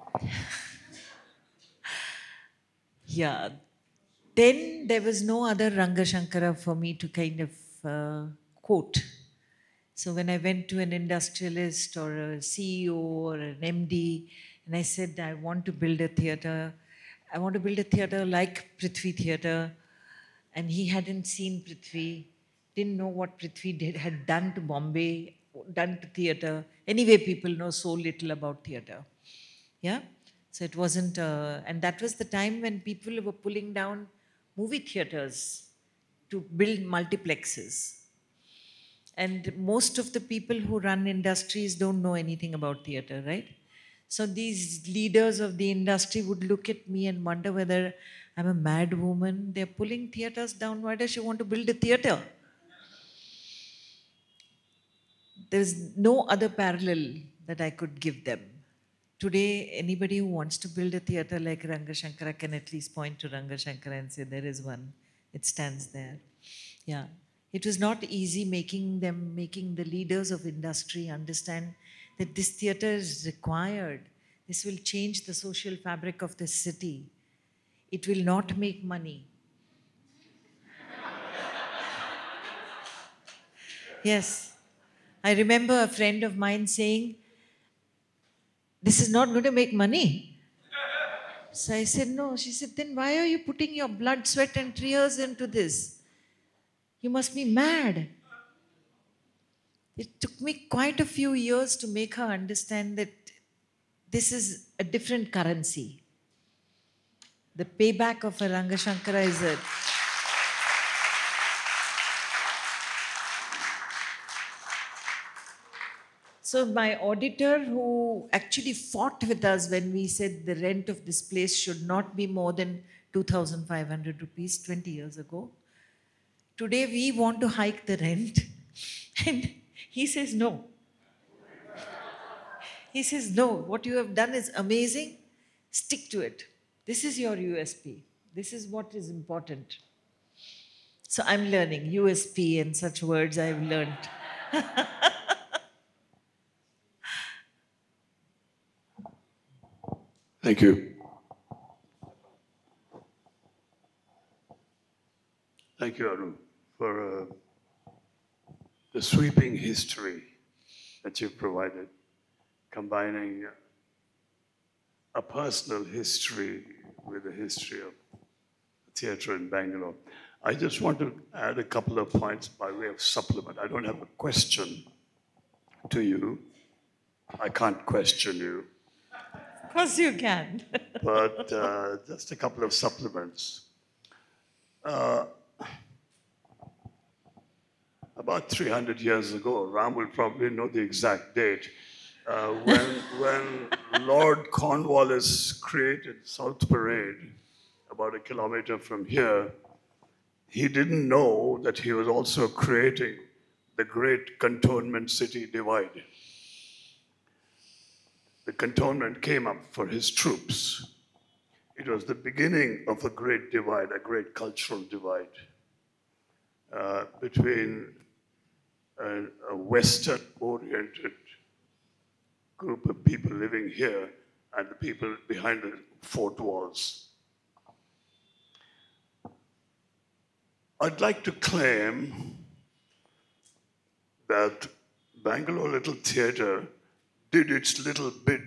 B: Yeah. Then there was no other Ranga Shankara for me to kind of uh, quote. So when I went to an industrialist or a C E O or an M D, and I said, I want to build a theatre, I want to build a theatre like Prithvi Theatre, and he hadn't seen Prithvi, didn't know what Prithvi did, had done to Bombay, done to theatre. Anyway, people know so little about theatre. Yeah? So it wasn't, uh, and that was the time when people were pulling down movie theatres to build multiplexes. And most of the people who run industries don't know anything about theatre, right? So these leaders of the industry would look at me and wonder whether I'm a mad woman. They're pulling theatres down. Why does she want to build a theatre? There's no other parallel that I could give them. Today, anybody who wants to build a theatre like Ranga Shankara can at least point to Ranga Shankara and say, there is one. It stands there. Yeah. It was not easy making them, making the leaders of industry understand that this theatre is required. This will change the social fabric of the city. It will not make money. Yes. I remember a friend of mine saying, this is not going to make money. So I said, no. She said, then why are you putting your blood, sweat and tears into this? You must be mad. It took me quite a few years to make her understand that this is a different currency. The payback of a Ranga Shankara is a... So my auditor, who actually fought with us when we said the rent of this place should not be more than two thousand five hundred rupees twenty years ago, today we want to hike the rent and he says no. He says, no, what you have done is amazing, stick to it. This is your U S P. This is what is important. So I'm learning U S P and such words I've learned.
F: Thank you. Thank you, Arun, for uh, the sweeping history that you've provided, combining a personal history with the history of theatre in Bangalore. I just want to add a couple of points by way of supplement. I don't have a question to you. I can't question you.
B: Of course you can.
F: But uh, just a couple of supplements. Uh, about three hundred years ago, Ram will probably know the exact date, uh, when, when Lord Cornwallis created South Parade, about a kilometer from here, he didn't know that he was also creating the great cantonment city divide. The cantonment came up for his troops. It was the beginning of a great divide, a great cultural divide uh, between a, a Western-oriented group of people living here and the people behind the fort walls. I'd like to claim that Bangalore Little Theatre did its little bit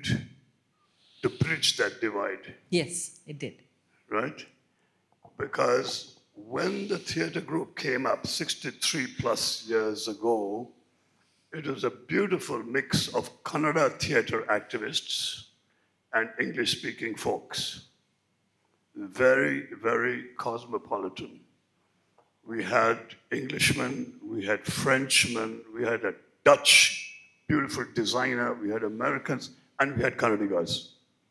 F: to bridge that divide.
B: Yes, it did.
F: Right? Because when the theater group came up sixty-three plus years ago, it was a beautiful mix of Kannada theater activists and English-speaking folks. Very, very cosmopolitan. We had Englishmen, we had Frenchmen, we had a Dutch beautiful designer, we had Americans, and we had Kannadigas.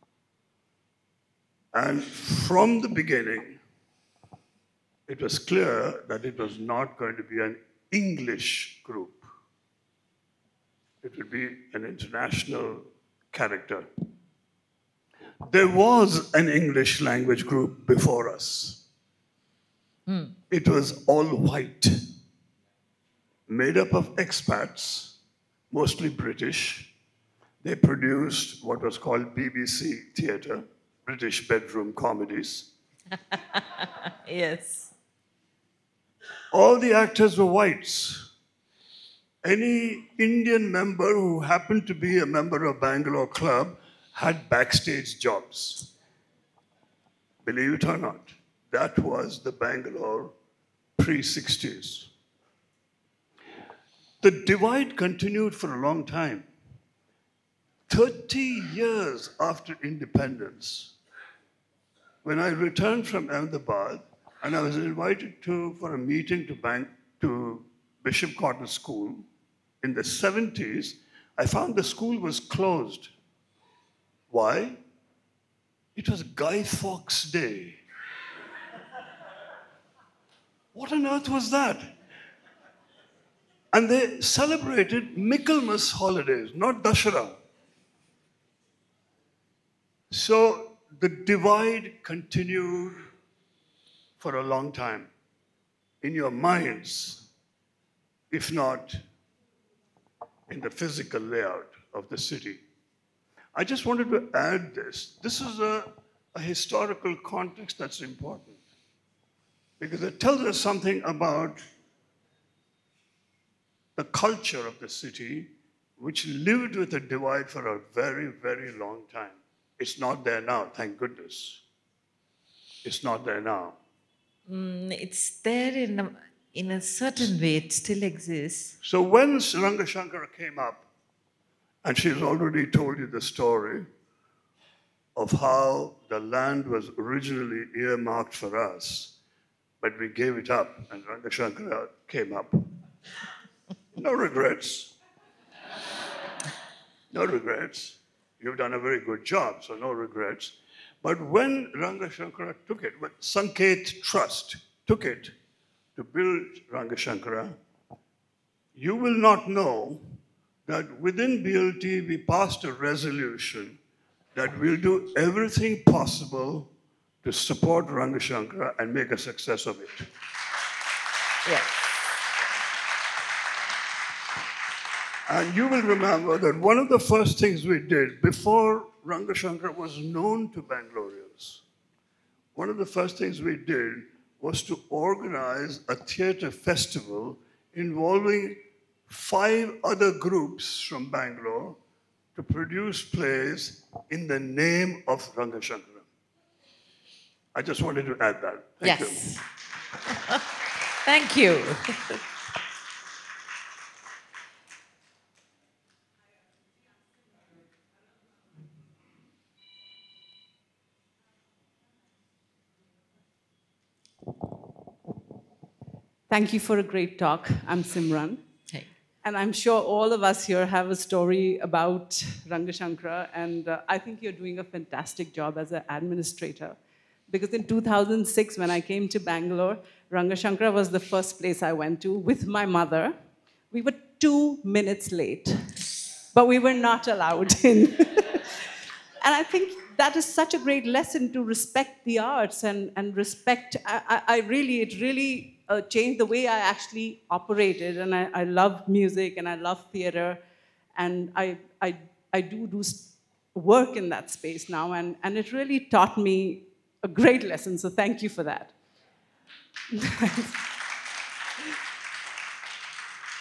F: And from the beginning, it was clear that it was not going to be an English group. It would be an international character. There was an English language group before us. Mm. It was all white, made up of expats, mostly British. They produced what was called B B C theatre, British bedroom comedies.
B: Yes.
F: All the actors were whites. Any Indian member who happened to be a member of Bangalore Club had backstage jobs. Believe it or not, that was the Bangalore pre-sixties. The divide continued for a long time. thirty years after independence, when I returned from Ahmedabad and I was invited to, for a meeting to, Bank, to Bishop Cotton School in the seventies, I found the school was closed. Why? It was Guy Fawkes Day. What on earth was that? And they celebrated Michaelmas holidays, not Dashara. So the divide continued for a long time in your minds, if not in the physical layout of the city. I just wanted to add this. This is a, a historical context that's important because it tells us something about the culture of the city, which lived with a divide for a very, very long time. It's not there now, thank goodness. It's not there now.
B: Mm, it's there in a, in a certain way, it still exists.
F: So when Ranga Shankara came up, and she's already told you the story of how the land was originally earmarked for us, but we gave it up and Ranga Shankara came up. No regrets. No regrets. You've done a very good job, so no regrets. But when Ranga Shankara took it, when Sanket Trust took it to build Ranga Shankara, you will not know that within B L T we passed a resolution that we'll do everything possible to support Ranga Shankara and make a success of it.
B: Yeah.
F: And you will remember that one of the first things we did before Ranga Shankara was known to Bangaloreans, one of the first things we did was to organize a theatre festival involving five other groups from Bangalore to produce plays in the name of Ranga Shankara. I just wanted to add that. Thank
B: yes.
F: you.
B: Thank you.
G: Thank you for a great talk. I'm Simran.
B: Hey.
G: And I'm sure all of us here have a story about Ranga Shankara, and uh, I think you're doing a fantastic job as an administrator. Because in two thousand six, when I came to Bangalore, Ranga Shankara was the first place I went to with my mother. We were two minutes late, but we were not allowed in. And I think that is such a great lesson to respect the arts and, and respect, I, I, I really, it really uh, changed the way I actually operated. And I, I love music and I love theater. And I, I, I do do work in that space now. And, and it really taught me a great lesson. So thank you for that.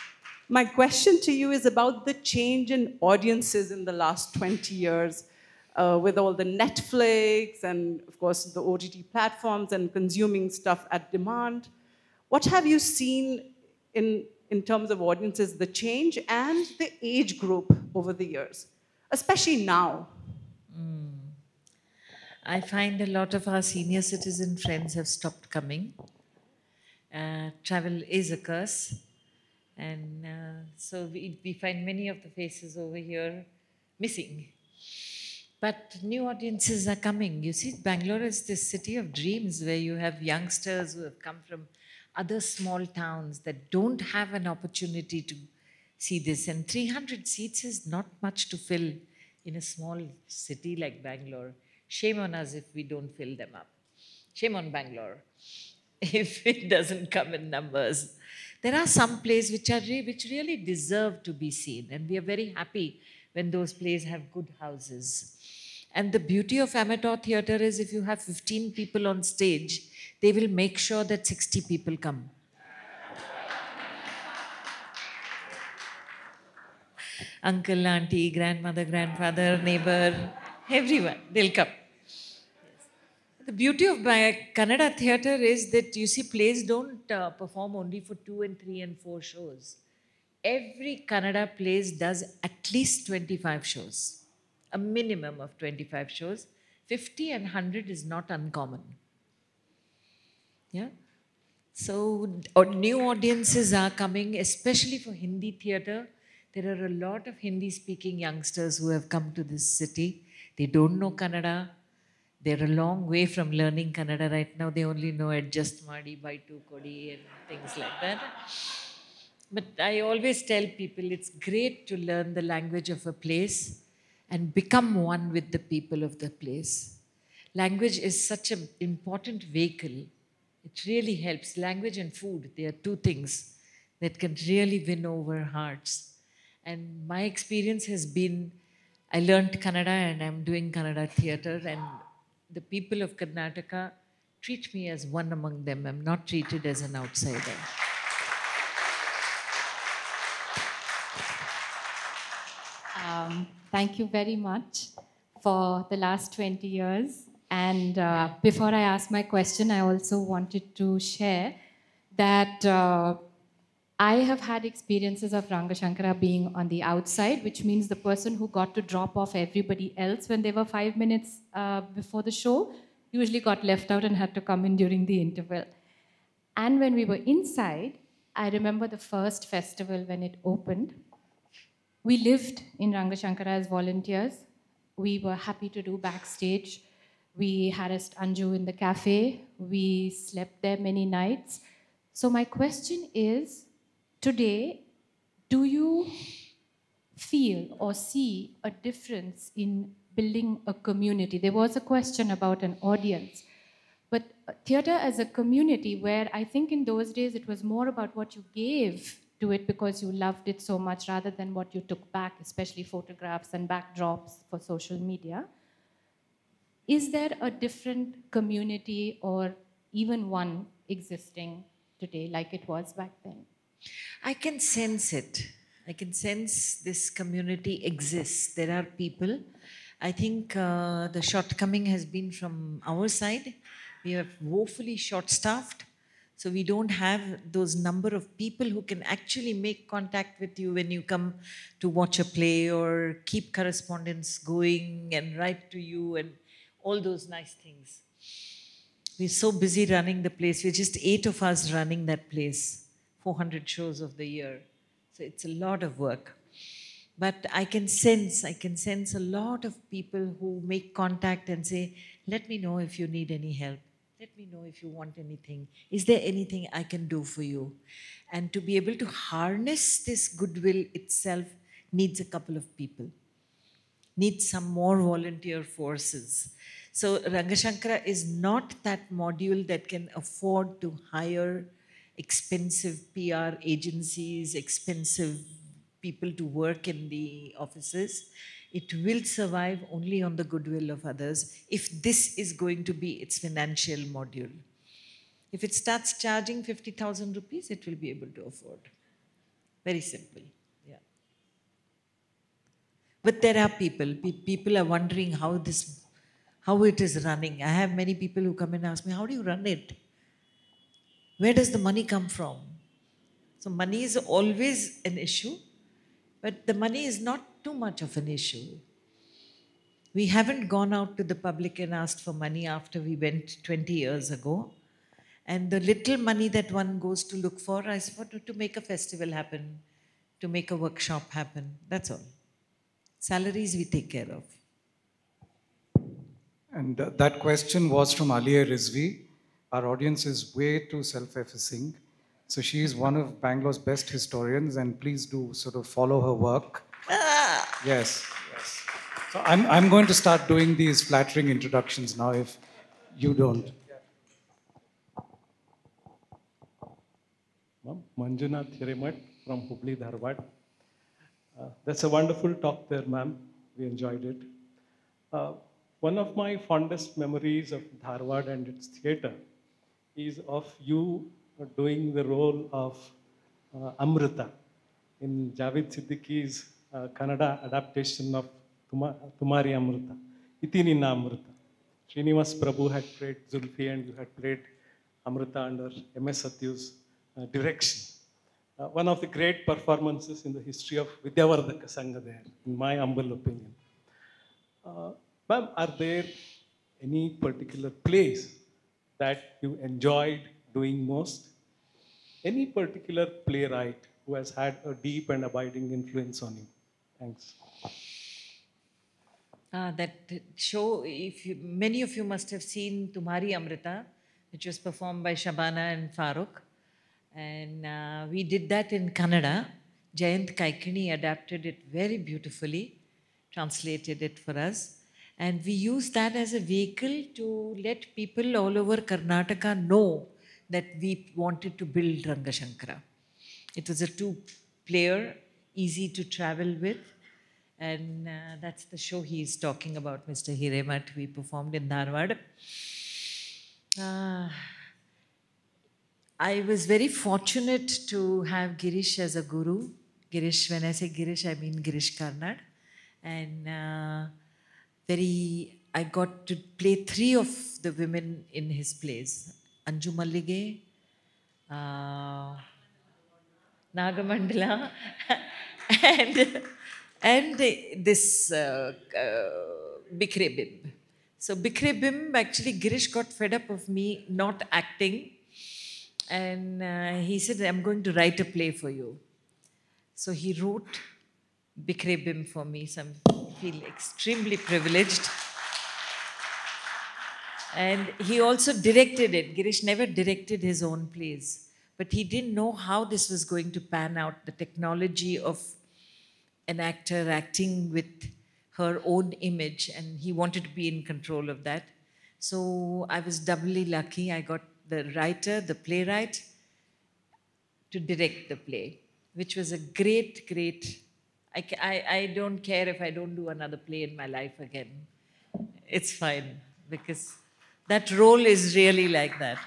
G: My question to you is about the change in audiences in the last twenty years. uh, with all the Netflix and, of course, the O T T platforms and consuming stuff at demand. What have you seen in, in terms of audiences, the change and the age group over the years, especially now?
B: I find a lot of our senior citizen friends have stopped coming. Uh, travel is a curse. And uh, so we, we find many of the faces over here missing. But new audiences are coming. You see, Bangalore is this city of dreams where you have youngsters who have come from other small towns that don't have an opportunity to see this. And three hundred seats is not much to fill in a small city like Bangalore. Shame on us if we don't fill them up. Shame on Bangalore if it doesn't come in numbers. There are some plays which are re- which really deserve to be seen, and we are very happy when those plays have good houses. And the beauty of amateur theatre is if you have fifteen people on stage, they will make sure that sixty people come. Uncle, auntie, grandmother, grandfather, neighbor, everyone, they'll come. The beauty of my Kannada theatre is that you see, plays don't uh, perform only for two and three and four shows. Every Kannada plays does at least twenty-five shows, a minimum of twenty-five shows. fifty and one hundred is not uncommon. Yeah. So uh, new audiences are coming, especially for Hindi theatre. There are a lot of Hindi-speaking youngsters who have come to this city. They don't know Kannada. They're a long way from learning Kannada right now. They only know adjust madi, baitu kodi and things like that. But I always tell people it's great to learn the language of a place and become one with the people of the place. Language is such an important vehicle. It really helps. Language and food, they are two things that can really win over hearts. And my experience has been, I learned Kannada and I'm doing Kannada theatre, and the people of Karnataka treat me as one among them. I'm not treated as an outsider.
H: Um, thank you very much for the last twenty years. And uh, before I ask my question, I also wanted to share that uh, I have had experiences of Rangashankara being on the outside, which means the person who got to drop off everybody else when they were five minutes uh, before the show usually got left out and had to come in during the interval. And when we were inside, I remember the first festival when it opened. We lived in Rangashankara as volunteers. We were happy to do backstage. We harassed Anju in the cafe. We slept there many nights. So my question is, today, do you feel or see a difference in building a community? There was a question about an audience. But theatre as a community, where I think in those days it was more about what you gave to it because you loved it so much rather than what you took back, especially photographs and backdrops for social media. Is there a different community or even one existing today like it was back then?
B: I can sense it. I can sense this community exists. There are people. I think uh, the shortcoming has been from our side. We are woefully short-staffed. So we don't have those number of people who can actually make contact with you when you come to watch a play or keep correspondence going and write to you and all those nice things. We're so busy running the place. We're just eight of us running that place, four hundred shows of the year. So it's a lot of work. But I can sense, I can sense a lot of people who make contact and say, let me know if you need any help. Let me know if you want anything. Is there anything I can do for you? And to be able to harness this goodwill itself needs a couple of people, needs some more volunteer forces. So Rangashankara is not that module that can afford to hire expensive P R agencies, expensive people to work in the offices. It will survive only on the goodwill of others if this is going to be its financial module. If it starts charging fifty thousand rupees, it will be able to afford. Very simple, yeah. But there are people, pe- people are wondering how this, how it is running. I have many people who come and ask me, how do you run it? Where does the money come from? So money is always an issue, but the money is not too much of an issue. We haven't gone out to the public and asked for money after we went twenty years ago. And the little money that one goes to look for is for to, to make a festival happen, to make a workshop happen. That's all. Salaries we take care of.
A: And uh, that question was from Aliya Rizvi. Our audience is way too self-effacing. So she is one of Bangalore's best historians, and please do sort of follow her work.
B: Ah.
A: Yes, yes. So I'm, I'm going to start doing these flattering introductions now if you don't.
I: Ma'am, Manjunath Hiremat from Hubli, Dharwad. Uh, that's a wonderful talk there, ma'am. We enjoyed it. Uh, one of my fondest memories of Dharwad and its theatre is of you doing the role of uh, Amrita in Javed Siddiqui's uh, Kannada adaptation of Tuma, Tumari Amrita, Iti Ninna Amrita. Srinivas Prabhu had played Zulfi and you had played Amrita under M S Satyu's uh, direction. Uh, one of the great performances in the history of Vidyavardhaka Sangha there, in my humble opinion. Uh, Ma'am, are there any particular plays that you enjoyed doing most? Any particular playwright who has had a deep and abiding influence on you? Thanks.
B: Ah, that show, if you, many of you must have seen Tumhari Amrita, which was performed by Shabana and Farooq. And uh, we did that in Kannada. Jayant Kaikini adapted it very beautifully, translated it for us. And we used that as a vehicle to let people all over Karnataka know that we wanted to build Rangashankara. It was a two-player, easy to travel with. And uh, that's the show he is talking about, Mister Hiremat. We performed in Dharwad. Uh, I was very fortunate to have Girish as a guru. Girish, when I say Girish, I mean Girish Karnad. And uh, very, I got to play three of the women in his plays. Anju Mallige, uh, Nagamandala, and, and this uh, uh, Bikre Bimb. So Bikre Bimb, actually Girish got fed up of me not acting. And uh, he said, I'm going to write a play for you. So he wrote Bikre Bimb for me. So I feel extremely privileged. And he also directed it. Girish never directed his own plays. But he didn't know how this was going to pan out. The technology of an actor acting with her own image. And he wanted to be in control of that. So I was doubly lucky. I got the writer, the playwright, to direct the play, which was a great, great, I, I, I don't care if I don't do another play in my life again. It's fine, because that role is really like that.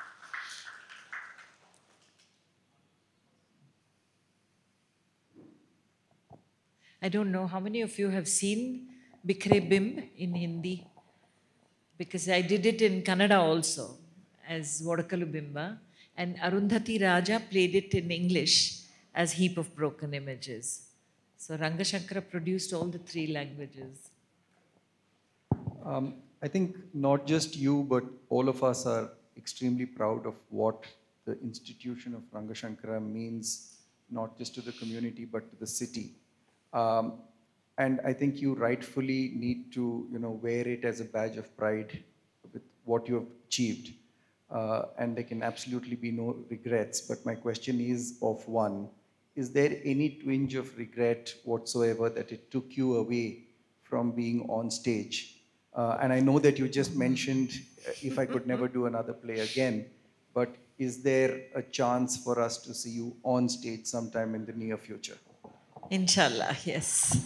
B: I don't know how many of you have seen Bikre Bimb in Hindi, because I did it in Kannada also, as Vodakalu Bimba, and Arundhati Raja played it in English as Heap of Broken Images. So Rangashankara produced all the three languages.
J: Um, I think not just you, but all of us are extremely proud of what the institution of Rangashankara means, not just to the community, but to the city. Um, and I think you rightfully need to, you know, wear it as a badge of pride with what you have achieved. Uh, and there can absolutely be no regrets. But my question is of one, is there any twinge of regret whatsoever that it took you away from being on stage? Uh, and I know that you just mentioned uh, if I could never do another play again, but is there a chance for us to see you on stage sometime in the near future?
B: Inshallah, yes.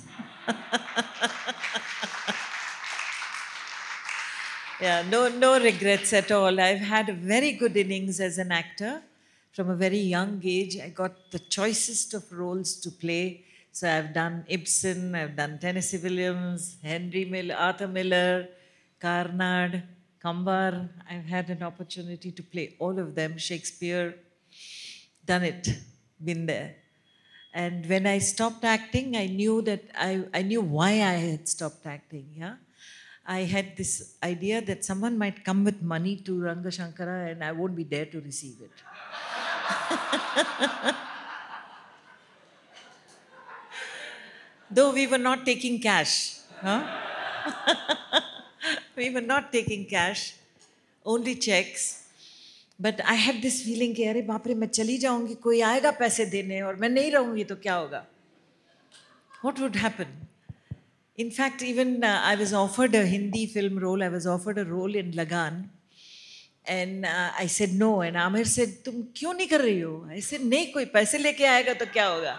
B: Yeah, no, no regrets at all. I've had a very good innings as an actor. From a very young age, I got the choicest of roles to play. So I've done Ibsen, I've done Tennessee Williams, Henry Miller, Arthur Miller, Carnard, Kambar. I've had an opportunity to play all of them. Shakespeare, done it, been there. And when I stopped acting, I knew that I, I knew why I had stopped acting. Yeah, I had this idea that someone might come with money to Ranga Shankara and I won't be there to receive it. Though we were not taking cash. Huh? We were not taking cash, only checks. But I had this feeling कि अरे बाप रे मैं चली जाऊंगी कोई आएगा पैसे देने और मैं नहीं रहूंगी तो क्या होगा? What would happen? In fact, even uh, I was offered a Hindi film role. I was offered a role in Lagan. And uh, I said no. And Amir said, तुम क्यों नहीं कर रही हो? I said, नहीं कोई पैसे लेके आएगा तो क्या होगा?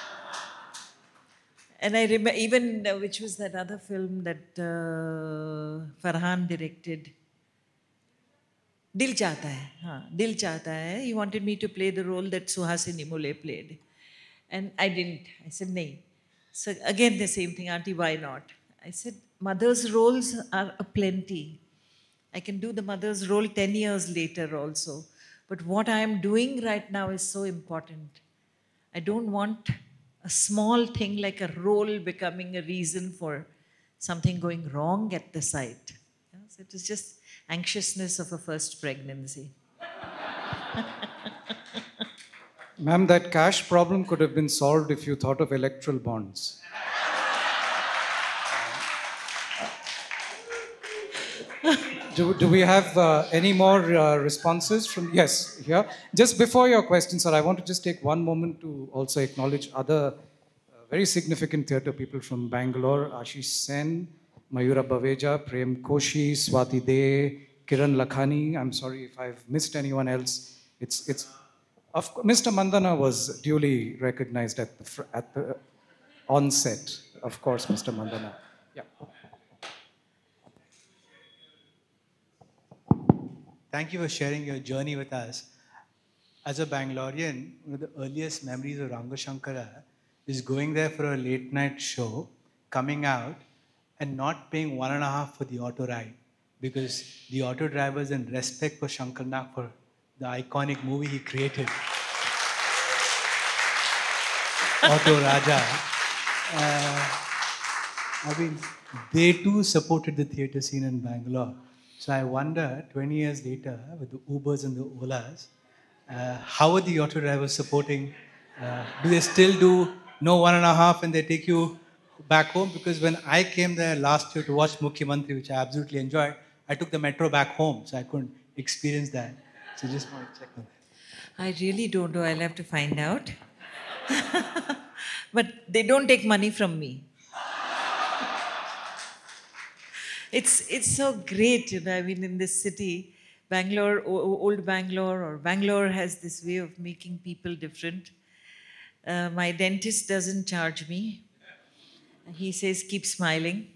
B: And I remember even, uh, which was that other film that uh, Farhan directed. Dil Chahta Hai. Haan, Dil Chahta Hai. He wanted me to play the role that Suhasini Mule played. And I didn't. I said, nahi. So again, the same thing, Auntie, why not? I said, mother's roles are aplenty. I can do the mother's role ten years later also. But what I am doing right now is so important. I don't want a small thing like a role becoming a reason for something going wrong at the site. Yeah, so it was just anxiousness of a first pregnancy.
A: Ma'am, that cash problem could have been solved if you thought of electoral bonds. do, do we have uh, any more uh, responses from, yes, here? Just before your question, sir, I want to just take one moment to also acknowledge other uh, very significant theatre people from Bangalore, Ashish Sen, Mayura Baveja, Prem Koshi, Swati De, Kiran Lakhani. I'm sorry if I've missed anyone else. It's, it's, of course, Mister Mandana was duly recognized at the, at the onset. Of course, Mister Mandana. Yeah.
K: Thank you for sharing your journey with us. As a Bangalorean, one of the earliest memories of Ranga Shankara is going there for a late night show, coming out, and not paying one and a half for the auto ride because the auto drivers, in respect for Shankar Nag for the iconic movie he created, Auto Raja, uh, I mean, they too supported the theatre scene in Bangalore. So I wonder, twenty years later, with the Ubers and the Olas, uh, how are the auto drivers supporting? Uh, do they still do no one and a half and they take you back home? Because when I came there last year to watch Mukhyamantri, which I absolutely enjoyed, I took the metro back home, so I couldn't experience that. So just want to check on that.
B: I really don't know. I'll have to find out. But they don't take money from me. It's, it's so great, you know, I mean, in this city, Bangalore, old Bangalore, or Bangalore has this way of making people different. Uh, my dentist doesn't charge me. He says, keep smiling.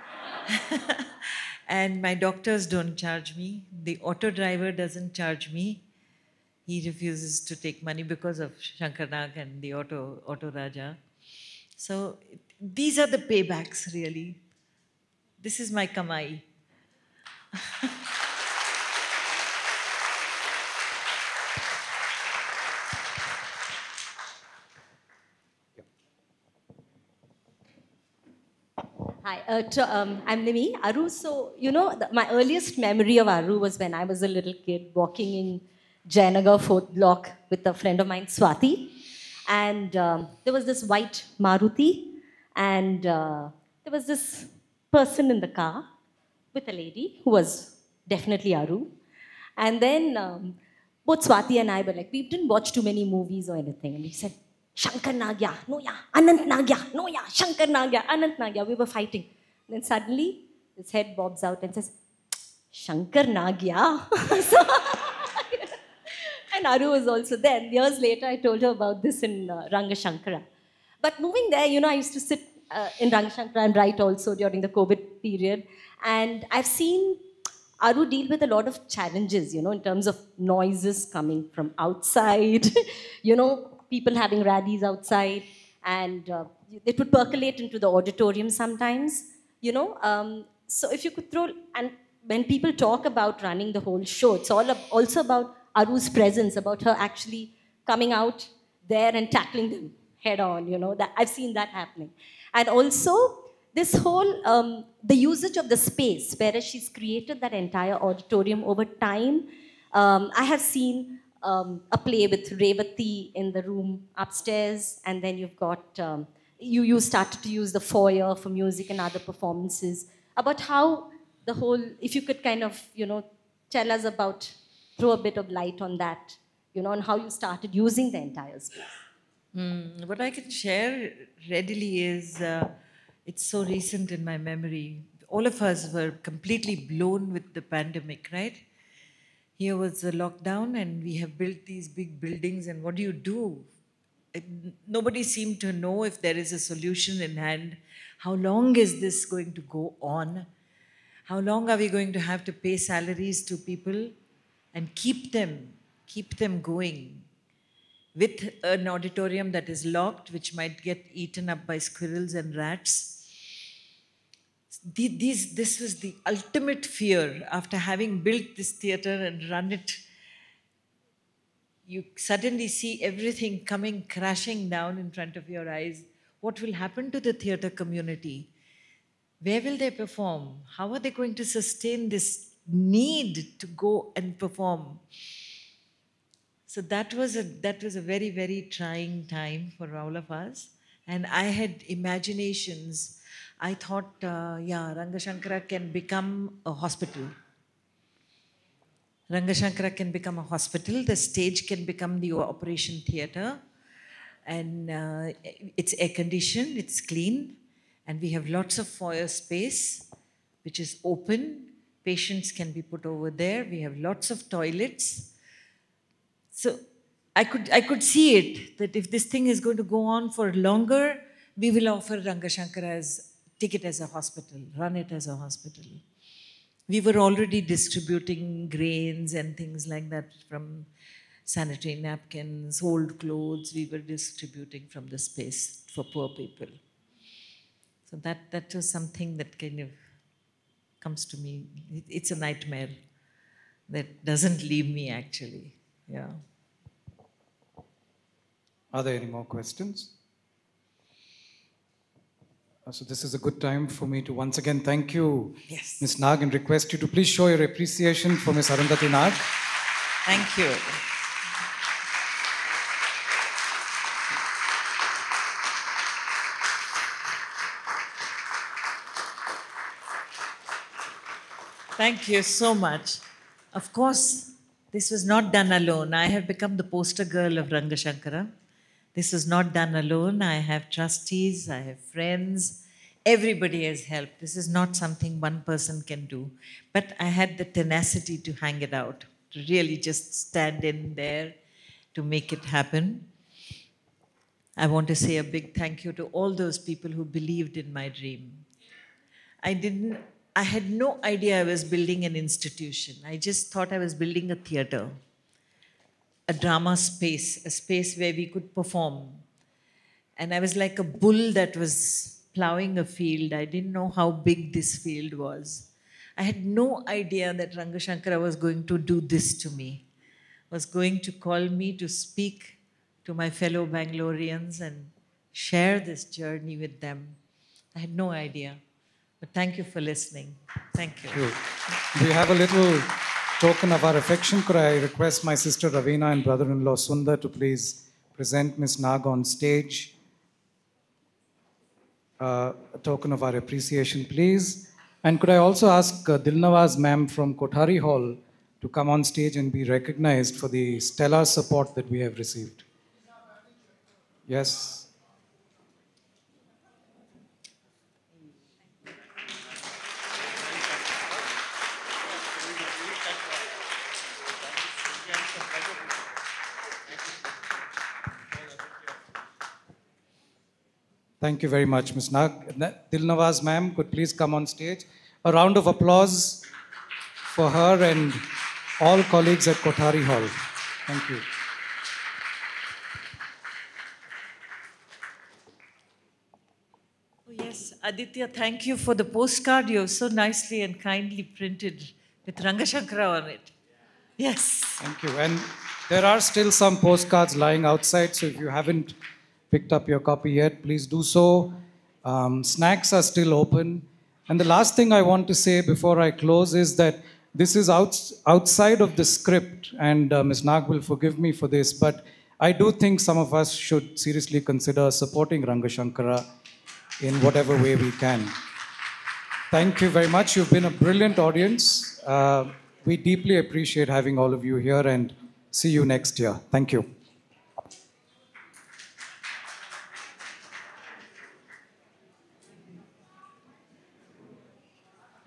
B: And my doctors don't charge me. The auto driver doesn't charge me. He refuses to take money because of Shankar Nag and the auto, auto Raja. So these are the paybacks, really. This is my kamai.
L: Hi, uh, t- um, I'm Nimi. Aru, so, you know, the, my earliest memory of Aru was when I was a little kid walking in Jayanagar fourth block with a friend of mine, Swati. And um, there was this white Maruti, and uh, there was this person in the car with a lady who was definitely Aru. And then um, both Swati and I were like, we didn't watch too many movies or anything. And he said, Shankar Nagya, no ya, Anant Nagya, no ya, Shankar Nagya, Anant Nagya. We were fighting. And then suddenly his head bobs out and says, Shankar Nagya. So, and Aru was also there. And years later, I told her about this in uh, Ranga Shankara. But moving there, you know, I used to sit uh, in Ranga Shankara and write also during the COVID period. And I've seen Aru deal with a lot of challenges, you know, in terms of noises coming from outside, you know, people having rallies outside. and uh, it would percolate into the auditorium sometimes, you know. Um, so if you could throw, and when people talk about running the whole show, it's all ab- also about Aru's presence, about her actually coming out there and tackling them head on, you know, that I've seen that happening. And also this whole, um, the usage of the space, whereas she's created that entire auditorium over time. Um, I have seen um, a play with Revati in the room upstairs, and then you've got, um, you, you started to use the foyer for music and other performances. About how the whole, if you could kind of, you know, tell us about, throw a bit of light on that, you know, and how you started using the entire space.
B: Mm, what I can share readily is, uh, it's so recent in my memory. All of us were completely blown with the pandemic, right? Here was a lockdown, and we have built these big buildings, and what do you do? It, nobody seemed to know if there is a solution in hand. How long is this going to go on? How long are we going to have to pay salaries to people and keep them, keep them going with an auditorium that is locked, which might get eaten up by squirrels and rats? These, this was the ultimate fear. After having built this theater and run it, you suddenly see everything coming crashing down in front of your eyes. What will happen to the theater community? Where will they perform? How are they going to sustain this need to go and perform? So that was a that was a very, very trying time for all of us. And I had imaginations. I thought, uh, yeah, Rangashankara can become a hospital. Rangashankara can become a hospital. The stage can become the operation theatre. And uh, it's air conditioned, it's clean. And we have lots of foyer space, which is open. Patients can be put over there. We have lots of toilets. So I could, I could see it, that if this thing is going to go on for longer, we will offer Rangashankara as ticket as a hospital, run it as a hospital. We were already distributing grains and things like that from sanitary napkins, old clothes. We were distributing from the space for poor people. So that, that was something that kind of comes to me. It's a nightmare that doesn't leave me, actually. Yeah.
A: Are there any more questions? Uh, So this is a good time for me to once again thank you,
B: Yes.
A: Miz Nag, and request you to please show your appreciation for Miz Arundhati Nag.
B: Thank you. Thank you so much. Of course, this was not done alone. I have become the poster girl of Rangashankara. This was not done alone. I have trustees, I have friends. Everybody has helped. This is not something one person can do. But I had the tenacity to hang it out, to really just stand in there to make it happen. I want to say a big thank you to all those people who believed in my dream. I didn't, I had no idea I was building an institution. I just thought I was building a theater, a drama space, a space where we could perform. And I was like a bull that was plowing a field. I didn't know how big this field was. I had no idea that Rangashankara was going to do this to me, was going to call me to speak to my fellow Bangaloreans and share this journey with them. I had no idea. But thank you for listening. Thank you.
A: Thank you. We have a little token of our affection. Could I request my sister Ravina and brother-in-law Sundar to please present Miz Nag on stage? Uh, a token of our appreciation, please. And could I also ask uh, Dilnawaz ma'am from Kothari Hall to come on stage and be recognized for the stellar support that we have received? Yes. Thank you very much, Miz Nag. Dilnawaz ma'am could please come on stage. A round of applause for her and all colleagues at Kothari Hall. Thank you.
B: Aditya, thank you for the postcard you have so nicely and kindly printed with Rangashankara on it. Yes.
A: Thank you. And there are still some postcards lying outside, so if you haven't picked up your copy yet, please do so. Um, snacks are still open. And the last thing I want to say before I close is that this is outs- outside of the script, and uh, Miz Nag will forgive me for this, but I do think some of us should seriously consider supporting Rangashankara in whatever way we can. Thank you very much. You've been a brilliant audience. Uh, we deeply appreciate having all of you here, and see you next year. Thank you.